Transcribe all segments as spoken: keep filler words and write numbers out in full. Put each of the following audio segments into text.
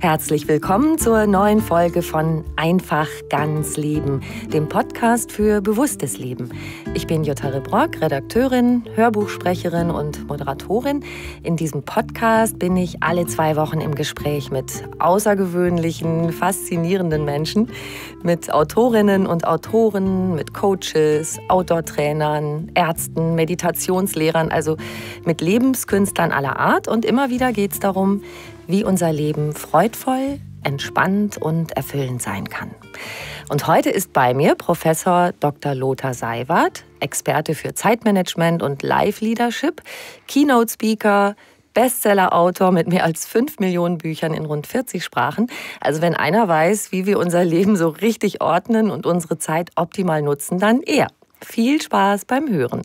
Herzlich willkommen zur neuen Folge von Einfach ganz Leben, dem Podcast für bewusstes Leben. Ich bin Jutta Rebrock, Redakteurin, Hörbuchsprecherin und Moderatorin. In diesem Podcast bin ich alle zwei Wochen im Gespräch mit außergewöhnlichen, faszinierenden Menschen, mit Autorinnen und Autoren, mit Coaches, Outdoor-Trainern, Ärzten, Meditationslehrern, also mit Lebenskünstlern aller Art. Und immer wieder geht es darum, wie unser Leben freudvoll, entspannt und erfüllend sein kann. Und heute ist bei mir Professor Doktor Lothar Seiwert, Experte für Zeitmanagement und Life-Leadership, Keynote-Speaker, Bestseller-Autor mit mehr als fünf Millionen Büchern in rund vierzig Sprachen. Also wenn einer weiß, wie wir unser Leben so richtig ordnen und unsere Zeit optimal nutzen, dann er. Viel Spaß beim Hören.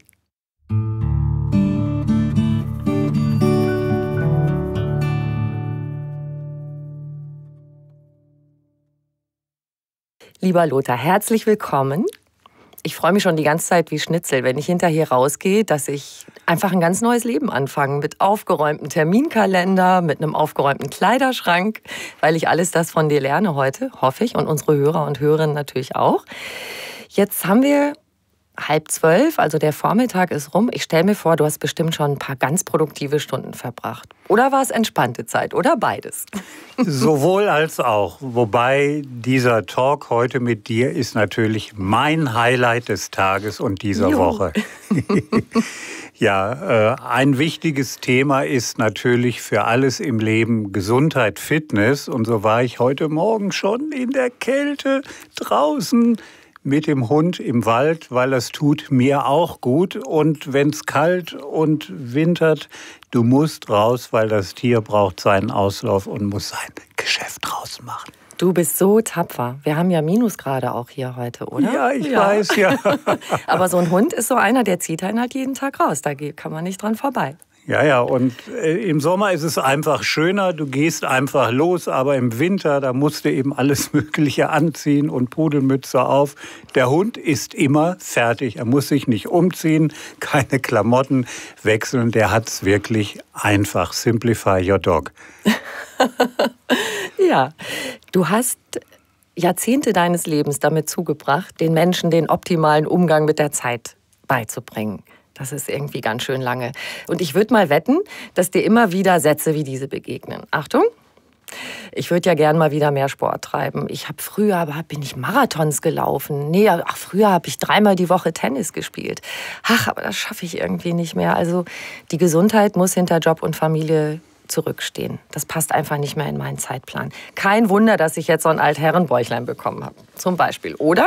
Lieber Lothar, herzlich willkommen. Ich freue mich schon die ganze Zeit wie Schnitzel, wenn ich hinterher rausgehe, dass ich einfach ein ganz neues Leben anfange. Mit aufgeräumtem Terminkalender, mit einem aufgeräumten Kleiderschrank, weil ich alles das von dir lerne heute, hoffe ich, und unsere Hörer und Hörerinnen natürlich auch. Jetzt haben wir halb zwölf, also der Vormittag ist rum. Ich stelle mir vor, du hast bestimmt schon ein paar ganz produktive Stunden verbracht. Oder war es entspannte Zeit? Oder beides? Sowohl als auch. Wobei dieser Talk heute mit dir ist natürlich mein Highlight des Tages und dieser jo. Woche. Ja, äh, ein wichtiges Thema ist natürlich für alles im Leben Gesundheit, Fitness. Und so war ich heute Morgen schon in der Kälte draußen mit dem Hund im Wald, weil das tut mir auch gut. Und wenn es kalt und wintert, du musst raus, weil das Tier braucht seinen Auslauf und muss sein Geschäft draußen machen. Du bist so tapfer. Wir haben ja Minusgrade auch hier heute, oder? Ja, ich ja. weiß, ja. Aber so ein Hund ist so einer, der zieht einen halt jeden Tag raus. Da kann man nicht dran vorbei. Ja, ja, und äh, im Sommer ist es einfach schöner, du gehst einfach los, aber im Winter, da musst du eben alles Mögliche anziehen und Pudelmütze auf. Der Hund ist immer fertig, er muss sich nicht umziehen, keine Klamotten wechseln, der hat's wirklich einfach. Simplify your dog. Ja, du hast Jahrzehnte deines Lebens damit zugebracht, den Menschen den optimalen Umgang mit der Zeit beizubringen. Das ist irgendwie ganz schön lange. Und ich würde mal wetten, dass dir immer wieder Sätze wie diese begegnen. Achtung! Ich würde ja gern mal wieder mehr Sport treiben. Ich habe früher, aber bin ich Marathons gelaufen. Nee, ach, früher habe ich dreimal die Woche Tennis gespielt. Ach, aber das schaffe ich irgendwie nicht mehr. Also die Gesundheit muss hinter Job und Familie zurückstehen. Das passt einfach nicht mehr in meinen Zeitplan. Kein Wunder, dass ich jetzt so ein Altherrenbäuchlein bekommen habe. Zum Beispiel, oder?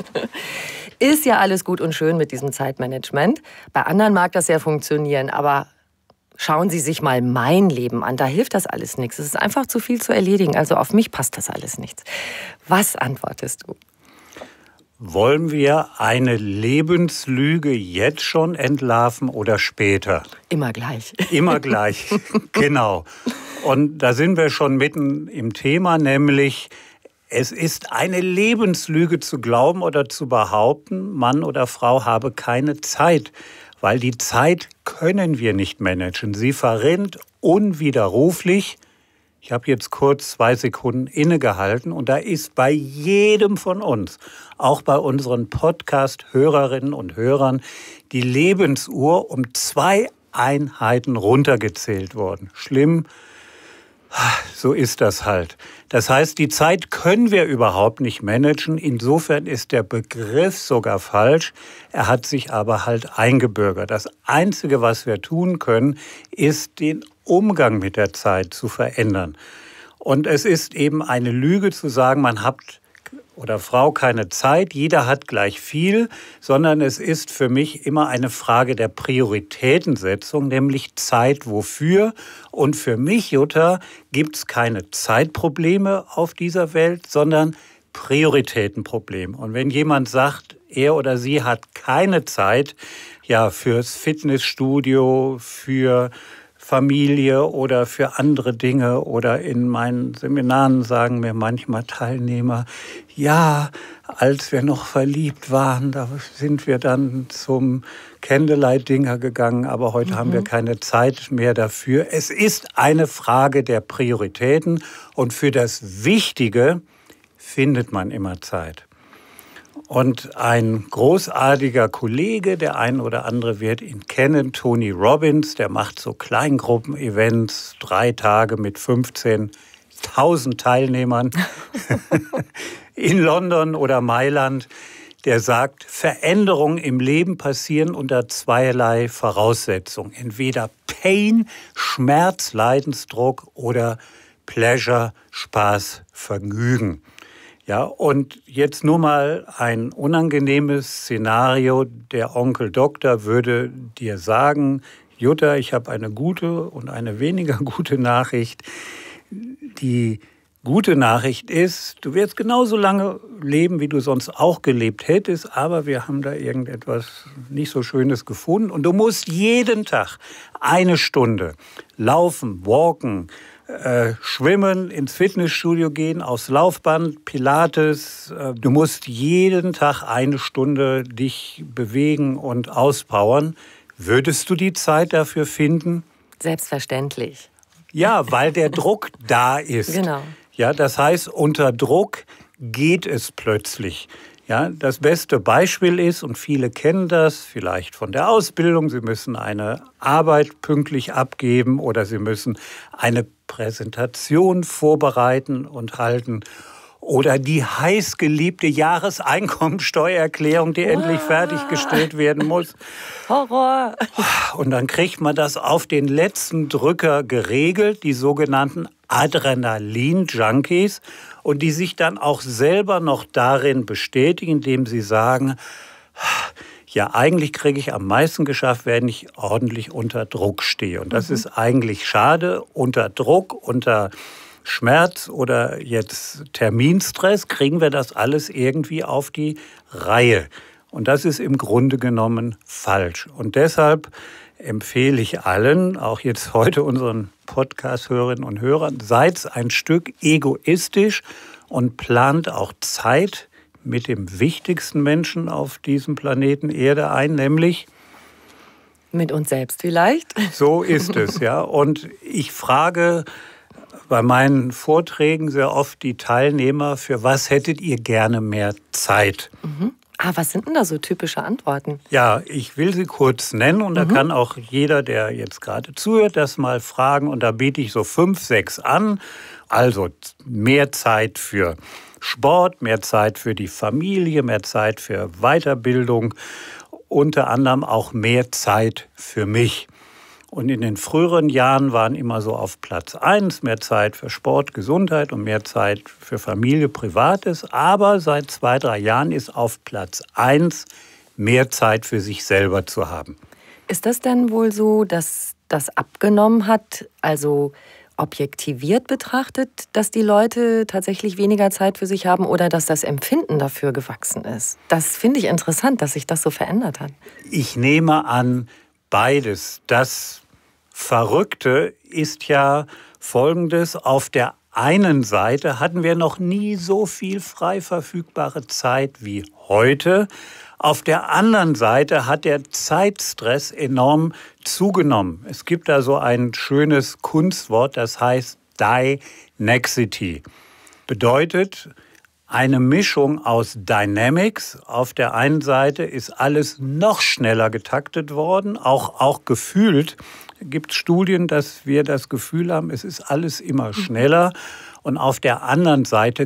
Ist ja alles gut und schön mit diesem Zeitmanagement. Bei anderen mag das ja funktionieren, aber schauen Sie sich mal mein Leben an. Da hilft das alles nichts. Es ist einfach zu viel zu erledigen. Also auf mich passt das alles nichts. Was antwortest du? Wollen wir eine Lebenslüge jetzt schon entlarven oder später? Immer gleich. Immer gleich, genau. Und da sind wir schon mitten im Thema, nämlich es ist eine Lebenslüge zu glauben oder zu behaupten, Mann oder Frau habe keine Zeit, weil die Zeit können wir nicht managen. Sie verrinnt unwiderruflich. Ich habe jetzt kurz zwei Sekunden innegehalten und da ist bei jedem von uns, auch bei unseren Podcast-Hörerinnen und Hörern, die Lebensuhr um zwei Einheiten runtergezählt worden. Schlimm, so ist das halt. Das heißt, die Zeit können wir überhaupt nicht managen. Insofern ist der Begriff sogar falsch. Er hat sich aber halt eingebürgert. Das Einzige, was wir tun können, ist den Umgang mit der Zeit zu verändern. Und es ist eben eine Lüge zu sagen, man hat oder Frau keine Zeit, jeder hat gleich viel, sondern es ist für mich immer eine Frage der Prioritätensetzung, nämlich Zeit wofür. Und für mich, Jutta, gibt es keine Zeitprobleme auf dieser Welt, sondern Prioritätenprobleme. Und wenn jemand sagt, er oder sie hat keine Zeit, ja, fürs Fitnessstudio, für Familie oder für andere Dinge. Oder in meinen Seminaren sagen mir manchmal Teilnehmer, ja, als wir noch verliebt waren, da sind wir dann zum Candlelight-Dinner gegangen, aber heute mhm. haben wir keine Zeit mehr dafür. Es ist eine Frage der Prioritäten und für das Wichtige findet man immer Zeit. Und ein großartiger Kollege, der ein oder andere wird ihn kennen, Tony Robbins, der macht so Kleingruppen-Events, drei Tage mit fünfzehntausend Teilnehmern in London oder Mailand. Der sagt, Veränderungen im Leben passieren unter zweierlei Voraussetzungen. Entweder Pain, Schmerz, Leidensdruck oder Pleasure, Spaß, Vergnügen. Ja, und jetzt nur mal ein unangenehmes Szenario. Der Onkel Doktor würde dir sagen, Jutta, ich habe eine gute und eine weniger gute Nachricht. Die gute Nachricht ist, du wirst genauso lange leben, wie du sonst auch gelebt hättest, aber wir haben da irgendetwas nicht so Schönes gefunden und du musst jeden Tag eine Stunde laufen, walken, Äh, schwimmen, ins Fitnessstudio gehen, aufs Laufband, Pilates. Äh, du musst jeden Tag eine Stunde dich bewegen und auspowern. Würdest du die Zeit dafür finden? Selbstverständlich. Ja, weil der Druck da ist. Genau. Ja, das heißt, unter Druck geht es plötzlich. Ja, das beste Beispiel ist, und viele kennen das vielleicht von der Ausbildung, Sie müssen eine Arbeit pünktlich abgeben oder Sie müssen eine Präsentation vorbereiten und halten. Oder die heißgeliebte Jahreseinkommensteuererklärung, die wow. endlich fertiggestellt werden muss. Horror! Und dann kriegt man das auf den letzten Drücker geregelt, die sogenannten Adrenalin-Junkies, und die sich dann auch selber noch darin bestätigen, indem sie sagen, ja, eigentlich kriege ich am meisten geschafft, wenn ich ordentlich unter Druck stehe. Und das mhm. ist eigentlich schade. Unter Druck, unter Schmerz oder jetzt Terminstress kriegen wir das alles irgendwie auf die Reihe. Und das ist im Grunde genommen falsch. Und deshalb empfehle ich allen, auch jetzt heute unseren Podcast-Hörerinnen und Hörern, seid ein Stück egoistisch und plant auch Zeit mit dem wichtigsten Menschen auf diesem Planeten Erde ein, nämlich mit uns selbst vielleicht. So ist es, ja. Und ich frage bei meinen Vorträgen sehr oft die Teilnehmer, für was hättet ihr gerne mehr Zeit? Mhm. Ah, was sind denn da so typische Antworten? Ja, ich will sie kurz nennen und da mhm. kann auch jeder, der jetzt gerade zuhört, das mal fragen. Und da biete ich so fünf, sechs an. Also mehr Zeit für Sport, mehr Zeit für die Familie, mehr Zeit für Weiterbildung, unter anderem auch mehr Zeit für mich. Und in den früheren Jahren waren immer so auf Platz eins mehr Zeit für Sport, Gesundheit und mehr Zeit für Familie, Privates. Aber seit zwei, drei Jahren ist auf Platz eins mehr Zeit für sich selber zu haben. Ist das denn wohl so, dass das abgenommen hat, also objektiviert betrachtet, dass die Leute tatsächlich weniger Zeit für sich haben oder dass das Empfinden dafür gewachsen ist? Das finde ich interessant, dass sich das so verändert hat. Ich nehme an, beides. Das Verrückte ist ja Folgendes. Auf der einen Seite hatten wir noch nie so viel frei verfügbare Zeit wie heute. Auf der anderen Seite hat der Zeitstress enorm zugenommen. Es gibt da so ein schönes Kunstwort, das heißt Dynexity. Bedeutet eine Mischung aus Dynamics. Auf der einen Seite ist alles noch schneller getaktet worden, auch, auch gefühlt. Es gibt Studien, dass wir das Gefühl haben, es ist alles immer schneller. Und auf der anderen Seite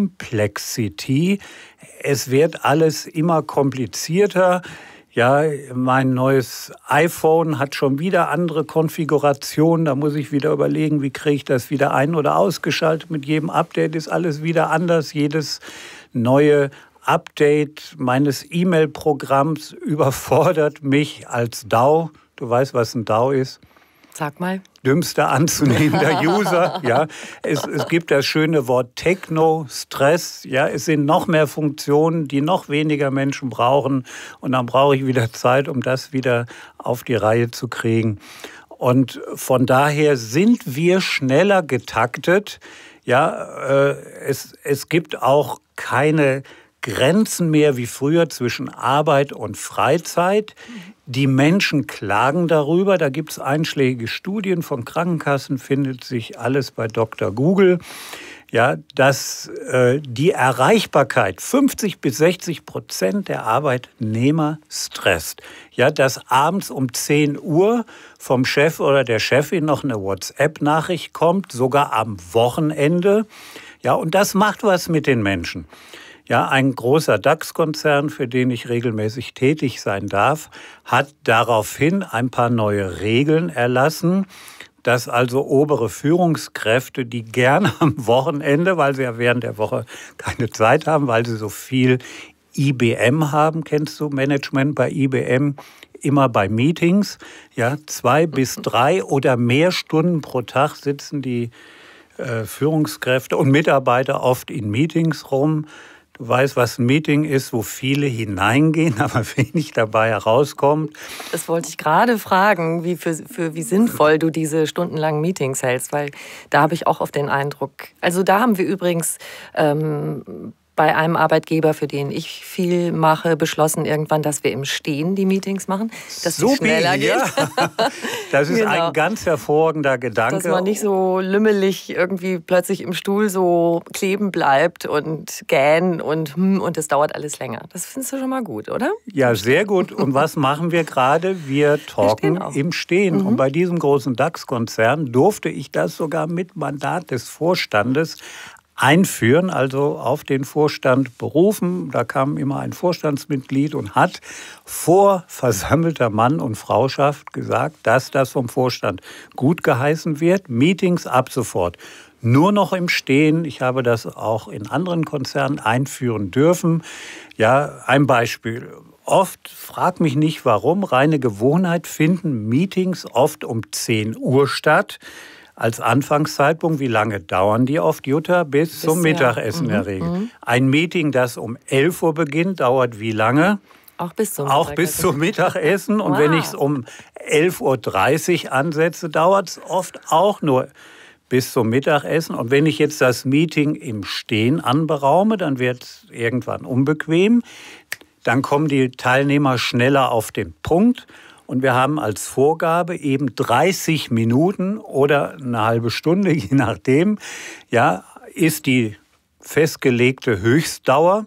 Complexity. Es wird alles immer komplizierter. Ja, mein neues iPhone hat schon wieder andere Konfigurationen. Da muss ich wieder überlegen, wie kriege ich das wieder ein- oder ausgeschaltet. Mit jedem Update ist alles wieder anders. Jedes neue Update meines E-Mail-Programms überfordert mich als D A O. Du weißt, was ein D A O ist? Sag mal. Dümmster anzunehmender User. Ja, es, es gibt das schöne Wort Techno-Stress. Ja, es sind noch mehr Funktionen, die noch weniger Menschen brauchen. Und dann brauche ich wieder Zeit, um das wieder auf die Reihe zu kriegen. Und von daher sind wir schneller getaktet. Ja, äh, es, es gibt auch keine Grenzen mehr wie früher zwischen Arbeit und Freizeit. Die Menschen klagen darüber. Da gibt es einschlägige Studien von Krankenkassen, findet sich alles bei Doktor Google. Ja, dass äh, die Erreichbarkeit fünfzig bis sechzig Prozent der Arbeitnehmer stresst. Ja, dass abends um zehn Uhr vom Chef oder der Chefin noch eine WhatsApp-Nachricht kommt, sogar am Wochenende. Ja, und das macht was mit den Menschen. Ja, ein großer DAX-Konzern, für den ich regelmäßig tätig sein darf, hat daraufhin ein paar neue Regeln erlassen, dass also obere Führungskräfte, die gerne am Wochenende, weil sie ja während der Woche keine Zeit haben, weil sie so viel I B M haben, kennst du Management bei I B M, immer bei Meetings, ja, zwei bis drei oder mehr Stunden pro Tag sitzen die äh, Führungskräfte und Mitarbeiter oft in Meetings rum. Du weißt, was ein Meeting ist, wo viele hineingehen, aber wenig dabei herauskommt. Das wollte ich gerade fragen, wie, für, für, wie sinnvoll du diese stundenlangen Meetings hältst, weil da habe ich auch oft den Eindruck. Also da haben wir übrigens ähm, bei einem Arbeitgeber, für den ich viel mache, beschlossen irgendwann, dass wir im Stehen die Meetings machen, dass so es schneller viel, geht. Ja. Das ist genau. ein ganz hervorragender Gedanke. Dass man nicht so lümmelig irgendwie plötzlich im Stuhl so kleben bleibt und gähnen und hm, und das dauert alles länger. Das findest du schon mal gut, oder? Ja, sehr gut. Und was machen wir gerade? Wir talken stehen im Stehen. Mhm. Und bei diesem großen DAX-Konzern durfte ich das sogar mit Mandat des Vorstandes einführen, also auf den Vorstand berufen. Da kam immer ein Vorstandsmitglied und hat vor versammelter Mann- und Frauschaft gesagt, dass das vom Vorstand gut geheißen wird. Meetings ab sofort nur noch im Stehen. Ich habe das auch in anderen Konzernen einführen dürfen. Ja, ein Beispiel. Oft, frag mich nicht warum, reine Gewohnheit, finden Meetings oft um zehn Uhr statt. Als Anfangszeitpunkt, wie lange dauern die oft, Jutta? Bis, Bis zum Mittagessen in der Regel. Mhm. Ein Meeting, das um elf Uhr beginnt, dauert wie lange? Auch bis zum Auch bis zum Mittagessen. Und wow. wenn ich es um elf Uhr dreißig ansetze, dauert es oft auch nur bis zum Mittagessen. Und wenn ich jetzt das Meeting im Stehen anberaume, dann wird es irgendwann unbequem. Dann kommen die Teilnehmer schneller auf den Punkt. Und wir haben als Vorgabe eben dreißig Minuten oder eine halbe Stunde, je nachdem, ja, ist die festgelegte Höchstdauer.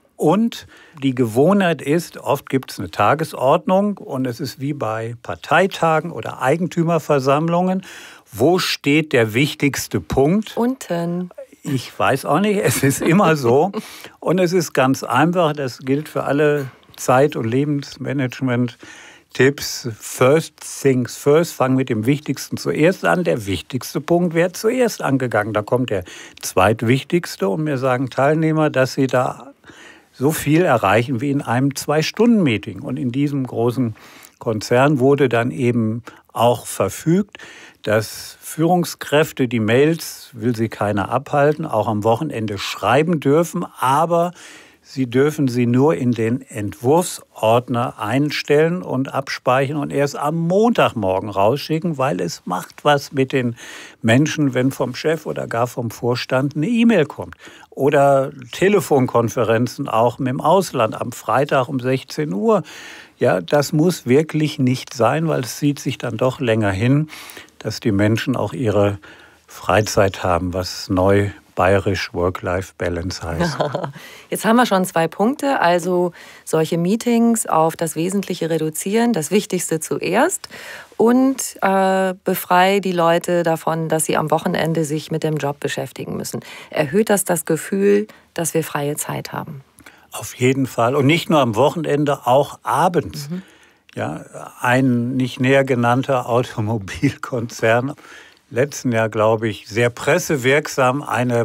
Und die Gewohnheit ist, oft gibt es eine Tagesordnung und es ist wie bei Parteitagen oder Eigentümerversammlungen. Wo steht der wichtigste Punkt? Unten. Ich weiß auch nicht, es ist immer so. Und es ist ganz einfach, das gilt für alle Zeit- und Lebensmanagement. Tipps, first things first, fangen mit dem Wichtigsten zuerst an. Der wichtigste Punkt wird zuerst angegangen. Da kommt der zweitwichtigste und mir sagen Teilnehmer, dass sie da so viel erreichen wie in einem Zwei-Stunden-Meeting. Und in diesem großen Konzern wurde dann eben auch verfügt, dass Führungskräfte die Mails, will sie keiner abhalten, auch am Wochenende schreiben dürfen, aber sie dürfen sie nur in den Entwurfsordner einstellen und abspeichern und erst am Montagmorgen rausschicken, weil es macht was mit den Menschen, wenn vom Chef oder gar vom Vorstand eine E-Mail kommt. Oder Telefonkonferenzen auch mit dem Ausland am Freitag um sechzehn Uhr. Ja, das muss wirklich nicht sein, weil es zieht sich dann doch länger hin, dass die Menschen auch ihre Freizeit haben, was neu bayerisch Work-Life-Balance heißt. Jetzt haben wir schon zwei Punkte, also solche Meetings auf das Wesentliche reduzieren, das Wichtigste zuerst und äh, befreie die Leute davon, dass sie am Wochenende sich mit dem Job beschäftigen müssen. Erhöht das das Gefühl, dass wir freie Zeit haben? Auf jeden Fall und nicht nur am Wochenende, auch abends. Mhm. Ja, ein nicht näher genannter Automobilkonzern letzten Jahr, glaube ich, sehr pressewirksam eine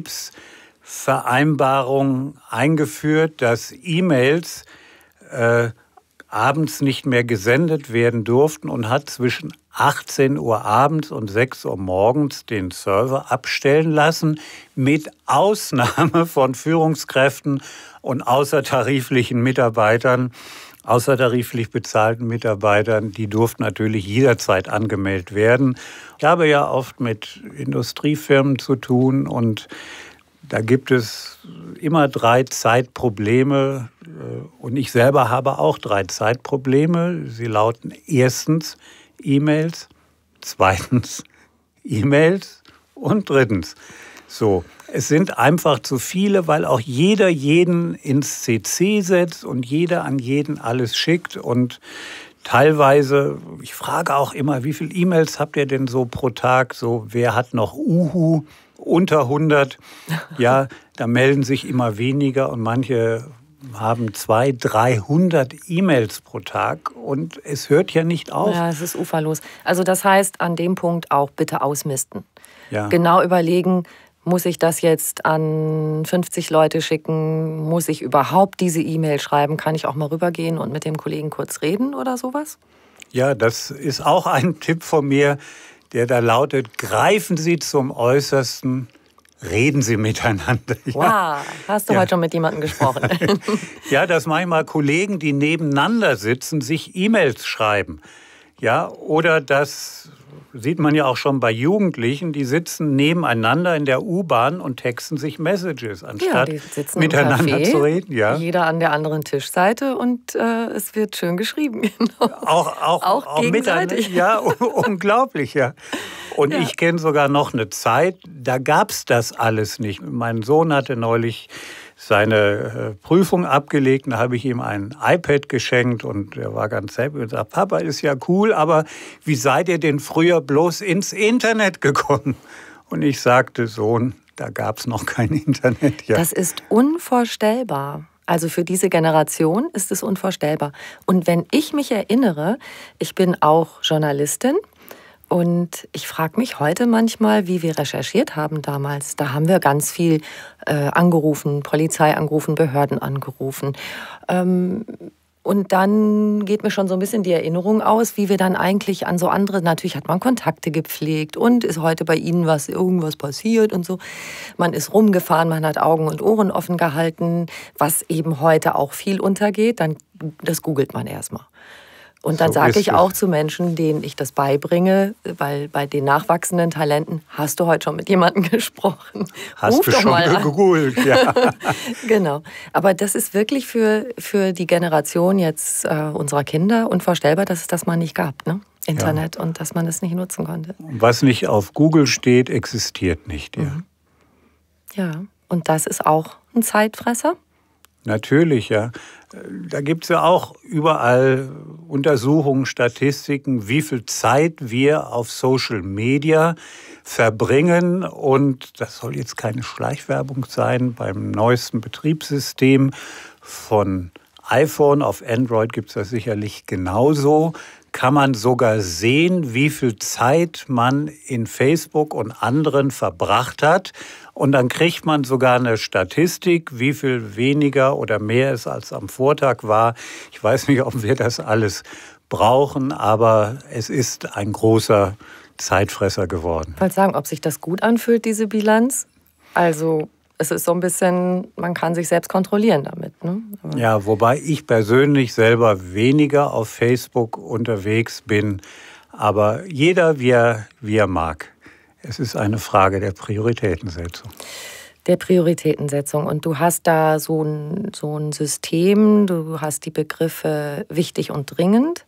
Betriebsvereinbarung eingeführt, dass E-Mails äh, abends nicht mehr gesendet werden durften und hat zwischen achtzehn Uhr abends und sechs Uhr morgens den Server abstellen lassen, mit Ausnahme von Führungskräften und außertariflichen Mitarbeitern. außertariflich bezahlten Mitarbeitern, die durften natürlich jederzeit angemeldet werden. Ich habe ja oft mit Industriefirmen zu tun und da gibt es immer drei Zeitprobleme und ich selber habe auch drei Zeitprobleme. Sie lauten erstens E-Mails, zweitens E-Mails und drittens. So, es sind einfach zu viele, weil auch jeder jeden ins C C setzt und jeder an jeden alles schickt und teilweise, ich frage auch immer, wie viele E-Mails habt ihr denn so pro Tag? So, wer hat noch Uhu unter hundert? Ja, da melden sich immer weniger und manche haben zweihundert, dreihundert E-Mails pro Tag und es hört ja nicht auf. Ja, es ist uferlos. Also das heißt, an dem Punkt auch bitte ausmisten. Ja. Genau überlegen, muss ich das jetzt an fünfzig Leute schicken? Muss ich überhaupt diese E-Mail schreiben? Kann ich auch mal rübergehen und mit dem Kollegen kurz reden oder sowas? Ja, das ist auch ein Tipp von mir, der da lautet, greifen Sie zum Äußersten, reden Sie miteinander. Ja. Wow, hast du ja. heute schon mit jemandem gesprochen? Ja, dass manchmal Kollegen, die nebeneinander sitzen, sich E-Mails schreiben. Ja, oder das sieht man ja auch schon bei Jugendlichen, die sitzen nebeneinander in der U-Bahn und texten sich Messages, anstatt ja, die sitzen miteinander im Café, zu reden. Ja. Jeder an der anderen Tischseite und äh, es wird schön geschrieben. Genau. Auch, auch, auch, auch miteinander. Ja, unglaublich, ja. Und ja. ich kenne sogar noch eine Zeit, da gab es das alles nicht. Mein Sohn hatte neulich seine äh, Prüfung abgelegt, da habe ich ihm ein iPad geschenkt und er war ganz happy und sagte, Papa, ist ja cool, aber wie seid ihr denn früher bloß ins Internet gekommen? Und ich sagte, Sohn, da gab es noch kein Internet. Ja. Das ist unvorstellbar. Also für diese Generation ist es unvorstellbar. Und wenn ich mich erinnere, ich bin auch Journalistin, und ich frage mich heute manchmal, wie wir recherchiert haben damals. Da haben wir ganz viel äh, angerufen, Polizei angerufen, Behörden angerufen. Ähm, und dann geht mir schon so ein bisschen die Erinnerung aus, wie wir dann eigentlich an so andere, natürlich hat man Kontakte gepflegt und ist heute bei Ihnen was, irgendwas passiert und so. Man ist rumgefahren, man hat Augen und Ohren offen gehalten, was eben heute auch viel untergeht. Dann, das googelt man erstmal. Und dann so sage ich auch zu Menschen, denen ich das beibringe, weil bei den nachwachsenden Talenten, hast du heute schon mit jemandem gesprochen? Hast Ruf du doch schon mal gegoogelt, ja. Genau. Aber das ist wirklich für, für die Generation jetzt äh, unserer Kinder unvorstellbar, dass es das mal nicht gab, ne? Internet, ja. Und dass man es nicht nutzen konnte. Was nicht auf Google steht, existiert nicht. Ja, mhm. Ja. Und das ist auch ein Zeitfresser? Natürlich, ja. Da gibt es ja auch überall Untersuchungen, Statistiken, wie viel Zeit wir auf Social Media verbringen. Und das soll jetzt keine Schleichwerbung sein. Beim neuesten Betriebssystem von iPhone auf Android gibt es das sicherlich genauso. Kann man sogar sehen, wie viel Zeit man in Facebook und anderen verbracht hat. Und dann kriegt man sogar eine Statistik, wie viel weniger oder mehr es als am Vortag war. Ich weiß nicht, ob wir das alles brauchen, aber es ist ein großer Zeitfresser geworden. Ich wollte sagen, ob sich das gut anfühlt, diese Bilanz. Also es ist so ein bisschen, man kann sich selbst kontrollieren damit. Ne? Ja, wobei ich persönlich selber weniger auf Facebook unterwegs bin. Aber jeder, wie er, wie er mag. Es ist eine Frage der Prioritätensetzung. Der Prioritätensetzung. Und du hast da so ein, so ein System, du hast die Begriffe wichtig und dringend.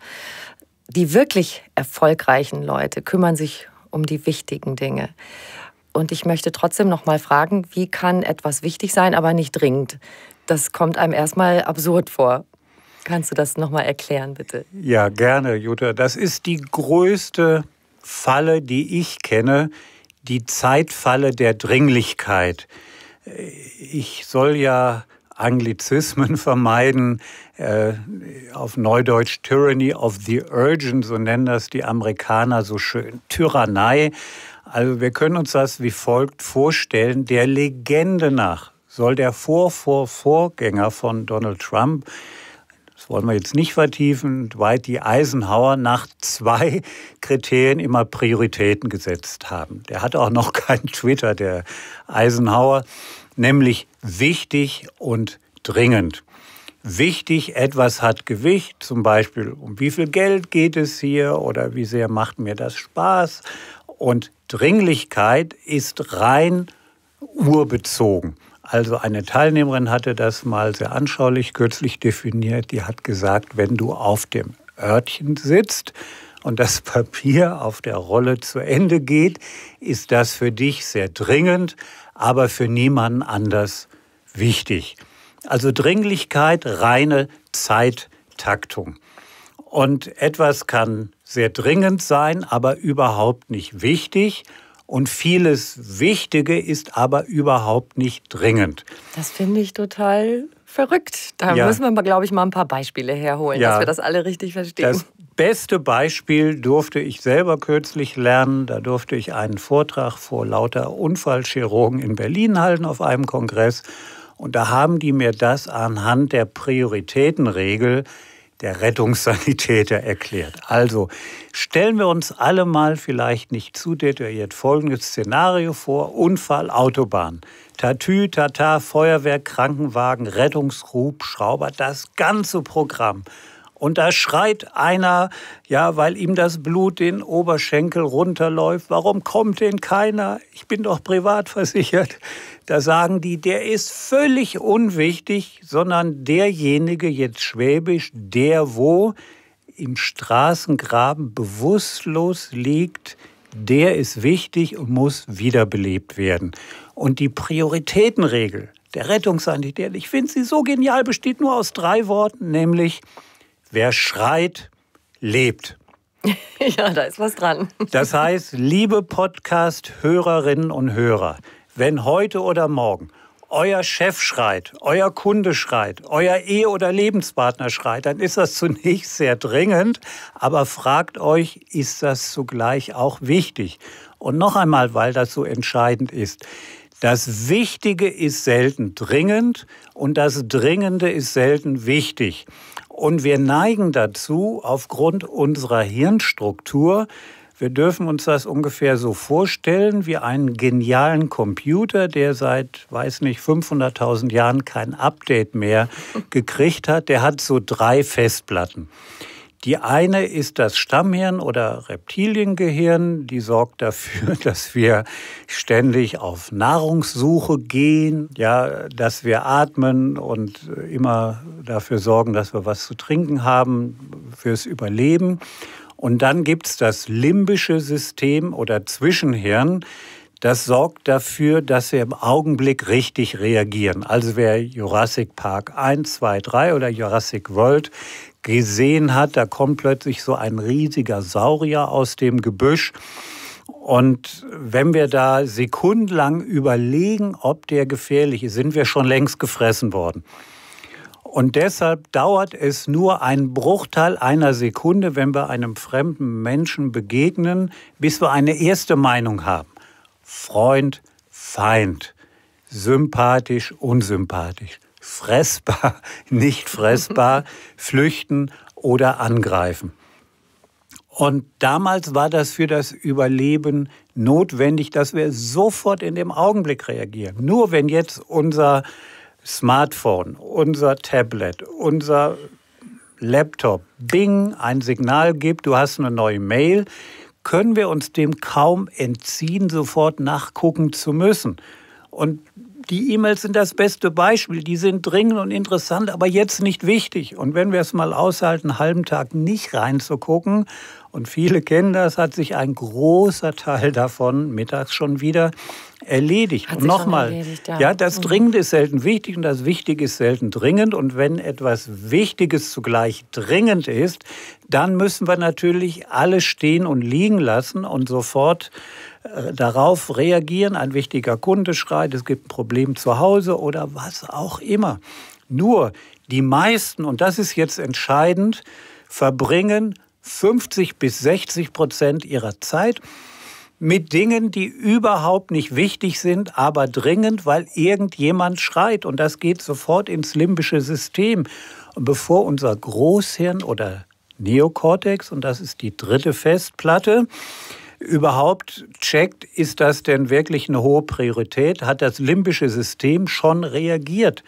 Die wirklich erfolgreichen Leute kümmern sich um die wichtigen Dinge. Und ich möchte trotzdem noch mal fragen, wie kann etwas wichtig sein, aber nicht dringend? Das kommt einem erstmal absurd vor. Kannst du das noch mal erklären, bitte? Ja, gerne, Jutta. Das ist die größte Falle, die ich kenne, die Zeitfalle der Dringlichkeit. Ich soll ja Anglizismen vermeiden, äh, auf Neudeutsch Tyranny of the Urgent, so nennen das die Amerikaner so schön, Tyrannei. Also wir können uns das wie folgt vorstellen. Der Legende nach soll der Vor-Vor-Vorgänger von Donald Trump, das wollen wir jetzt nicht vertiefen, Dwight D. Eisenhower, nach zwei Kriterien immer Prioritäten gesetzt haben. Der hatte auch noch kein Twitter, der Eisenhower, nämlich wichtig und dringend. wichtig, etwas hat Gewicht, zum Beispiel um wie viel Geld geht es hier oder wie sehr macht mir das Spaß. Und Dringlichkeit ist rein urbezogen. Also eine Teilnehmerin hatte das mal sehr anschaulich kürzlich definiert. Die hat gesagt, wenn du auf dem Örtchen sitzt und das Papier auf der Rolle zu Ende geht, ist das für dich sehr dringend, aber für niemanden anders wichtig. Also Dringlichkeit, reine Zeittaktung. Und etwas kann sehr dringend sein, aber überhaupt nicht wichtig. Und vieles Wichtige ist aber überhaupt nicht dringend. Das finde ich total verrückt. Da ja. müssen wir, glaube ich, mal ein paar Beispiele herholen, ja. dass wir das alle richtig verstehen. Das beste Beispiel durfte ich selber kürzlich lernen. Da durfte ich einen Vortrag vor lauter Unfallchirurgen in Berlin halten auf einem Kongress. Und da haben die mir das anhand der Prioritätenregel der Rettungssanitäter erklärt. Also stellen wir uns alle mal vielleicht nicht zu detailliert folgendes Szenario vor. Unfall, Autobahn. Tatü, Tata, Feuerwehr, Krankenwagen, Rettungshubschrauber, das ganze Programm. Und da schreit einer, ja, weil ihm das Blut den Oberschenkel runterläuft. Warum kommt denn keiner? Ich bin doch privat versichert. Da sagen die, der ist völlig unwichtig, sondern derjenige, jetzt schwäbisch, der wo im Straßengraben bewusstlos liegt, der ist wichtig und muss wiederbelebt werden. Und die Prioritätenregel der Rettungssanitäter, ich finde sie so genial, besteht nur aus drei Worten, nämlich wer schreit, lebt. Ja, da ist was dran. Das heißt, liebe Podcast-Hörerinnen und Hörer, wenn heute oder morgen euer Chef schreit, euer Kunde schreit, euer Ehe- oder Lebenspartner schreit, dann ist das zunächst sehr dringend, aber fragt euch, ist das zugleich auch wichtig? Und noch einmal, weil das so entscheidend ist, das Wichtige ist selten dringend und das Dringende ist selten wichtig. Und wir neigen dazu, aufgrund unserer Hirnstruktur, wir dürfen uns das ungefähr so vorstellen, wie einen genialen Computer, der seit, weiß nicht, fünfhunderttausend Jahren kein Update mehr gekriegt hat. Der hat so drei Festplatten. Die eine ist das Stammhirn oder Reptiliengehirn, die sorgt dafür, dass wir ständig auf Nahrungssuche gehen, ja, dass wir atmen und immer dafür sorgen, dass wir was zu trinken haben fürs Überleben. Und dann gibt's das limbische System oder Zwischenhirn. Das sorgt dafür, dass wir im Augenblick richtig reagieren. Also wer Jurassic Park eins, zwei, drei oder Jurassic World gesehen hat, da kommt plötzlich so ein riesiger Saurier aus dem Gebüsch. Und wenn wir da sekundenlang überlegen, ob der gefährlich ist, sind wir schon längst gefressen worden. Und deshalb dauert es nur einen Bruchteil einer Sekunde, wenn wir einem fremden Menschen begegnen, bis wir eine erste Meinung haben. Freund, Feind, sympathisch, unsympathisch, fressbar, nicht fressbar, flüchten oder angreifen. Und damals war das für das Überleben notwendig, dass wir sofort in dem Augenblick reagieren. Nur wenn jetzt unser Smartphone, unser Tablet, unser Laptop, Bing, ein Signal gibt, du hast eine neue Mail, können wir uns dem kaum entziehen, sofort nachgucken zu müssen. Und die E-Mails sind das beste Beispiel. Die sind dringend und interessant, aber jetzt nicht wichtig. Und wenn wir es mal aushalten, einen halben Tag nicht reinzugucken, und viele kennen das, hat sich ein großer Teil davon mittags schon wieder erledigt. Hat und nochmal, ja. ja, das Dringende ist selten wichtig und das Wichtige ist selten dringend. Und wenn etwas Wichtiges zugleich dringend ist, dann müssen wir natürlich alles stehen und liegen lassen und sofort äh, darauf reagieren. Ein wichtiger Kunde schreit, es gibt ein Problem zu Hause oder was auch immer. Nur die meisten, und das ist jetzt entscheidend, verbringen fünfzig bis sechzig Prozent ihrer Zeit mit Dingen, die überhaupt nicht wichtig sind, aber dringend, weil irgendjemand schreit. Und das geht sofort ins limbische System. Und bevor unser Großhirn oder Neokortex, und das ist die dritte Festplatte, überhaupt checkt, ist das denn wirklich eine hohe Priorität, hat das limbische System schon reagiert.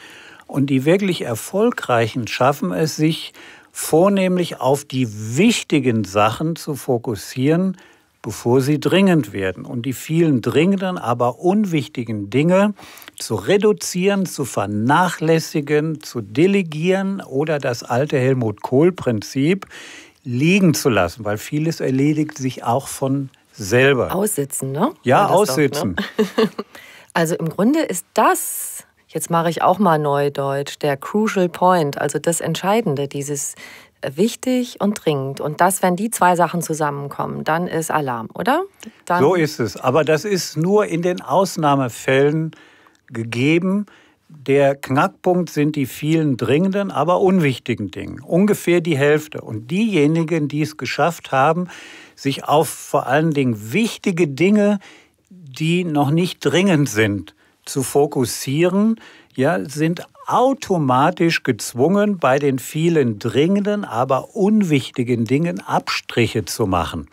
Und die wirklich Erfolgreichen schaffen es, sich vornehmlich auf die wichtigen Sachen zu fokussieren, bevor sie dringend werden. Und die vielen dringenden, aber unwichtigen Dinge zu reduzieren, zu vernachlässigen, zu delegieren oder das alte Helmut-Kohl-Prinzip liegen zu lassen, weil vieles erledigt sich auch von selber. Aussitzen, ne? Ja, aussitzen. Doch, ne? Also im Grunde ist das, jetzt mache ich auch mal Neudeutsch, der Crucial Point, also das Entscheidende, dieses wichtig und dringend. Und das, wenn die zwei Sachen zusammenkommen, dann ist Alarm, oder? Dann so ist es. Aber das ist nur in den Ausnahmefällen gegeben. Der Knackpunkt sind die vielen dringenden, aber unwichtigen Dinge. Ungefähr die Hälfte. Und diejenigen, die es geschafft haben, sich auf vor allen Dingen wichtige Dinge, die noch nicht dringend sind, zu fokussieren, ja, sind automatisch gezwungen, bei den vielen dringenden, aber unwichtigen Dingen Abstriche zu machen.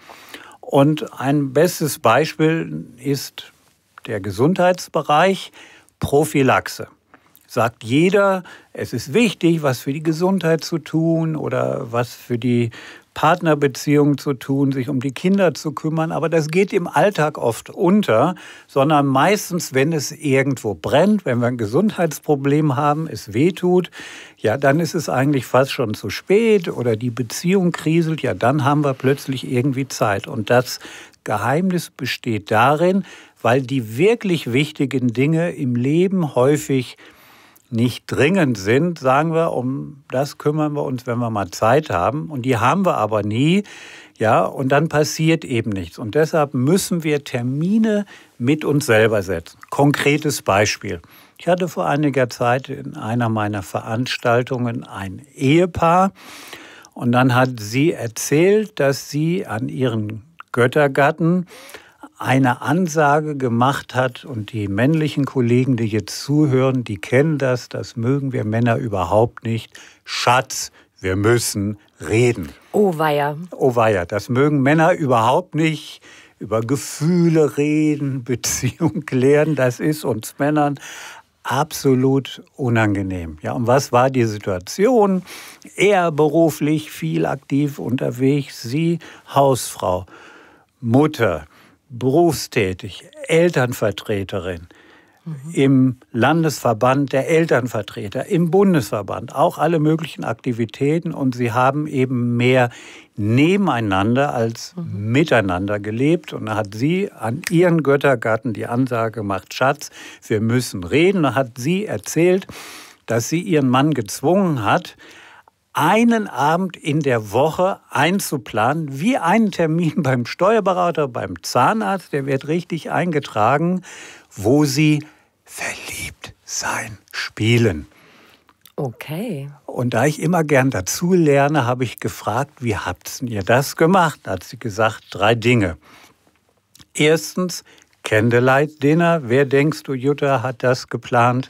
Und ein bestes Beispiel ist der Gesundheitsbereich, Prophylaxe. Sagt jeder, es ist wichtig, was für die Gesundheit zu tun oder was für die Partnerbeziehungen zu tun, sich um die Kinder zu kümmern. Aber das geht im Alltag oft unter, sondern meistens, wenn es irgendwo brennt, wenn wir ein Gesundheitsproblem haben, es wehtut, ja, dann ist es eigentlich fast schon zu spät oder die Beziehung kriselt, ja, dann haben wir plötzlich irgendwie Zeit. Und das Geheimnis besteht darin, weil die wirklich wichtigen Dinge im Leben häufig nicht dringend sind, sagen wir, um das kümmern wir uns, wenn wir mal Zeit haben. Und die haben wir aber nie. Ja, und dann passiert eben nichts. Und deshalb müssen wir Termine mit uns selber setzen. Konkretes Beispiel. Ich hatte vor einiger Zeit in einer meiner Veranstaltungen ein Ehepaar. Und dann hat sie erzählt, dass sie an ihren Göttergatten eine Ansage gemacht hat und die männlichen Kollegen, die jetzt zuhören, die kennen das, das mögen wir Männer überhaupt nicht. Schatz, wir müssen reden. Oh weia. Oh weia, das mögen Männer überhaupt nicht. Über Gefühle reden, Beziehung klären, das ist uns Männern absolut unangenehm. Ja, und was war die Situation? Er beruflich viel aktiv unterwegs, sie Hausfrau, Mutter, berufstätig, Elternvertreterin, mhm. im Landesverband der Elternvertreter, im Bundesverband, auch alle möglichen Aktivitäten. Und sie haben eben mehr nebeneinander als mhm. miteinander gelebt. Und da hat sie an ihren Göttergatten die Ansage gemacht, Schatz, wir müssen reden. Da hat sie erzählt, dass sie ihren Mann gezwungen hat, einen Abend in der Woche einzuplanen, wie einen Termin beim Steuerberater, beim Zahnarzt, der wird richtig eingetragen, wo sie verliebt sein spielen. Okay. Und da ich immer gern dazu lerne, habe ich gefragt, wie habt ihr das gemacht? Da hat sie gesagt, drei Dinge. Erstens, Candlelight Dinner. Wer denkst du, Jutta, hat das geplant?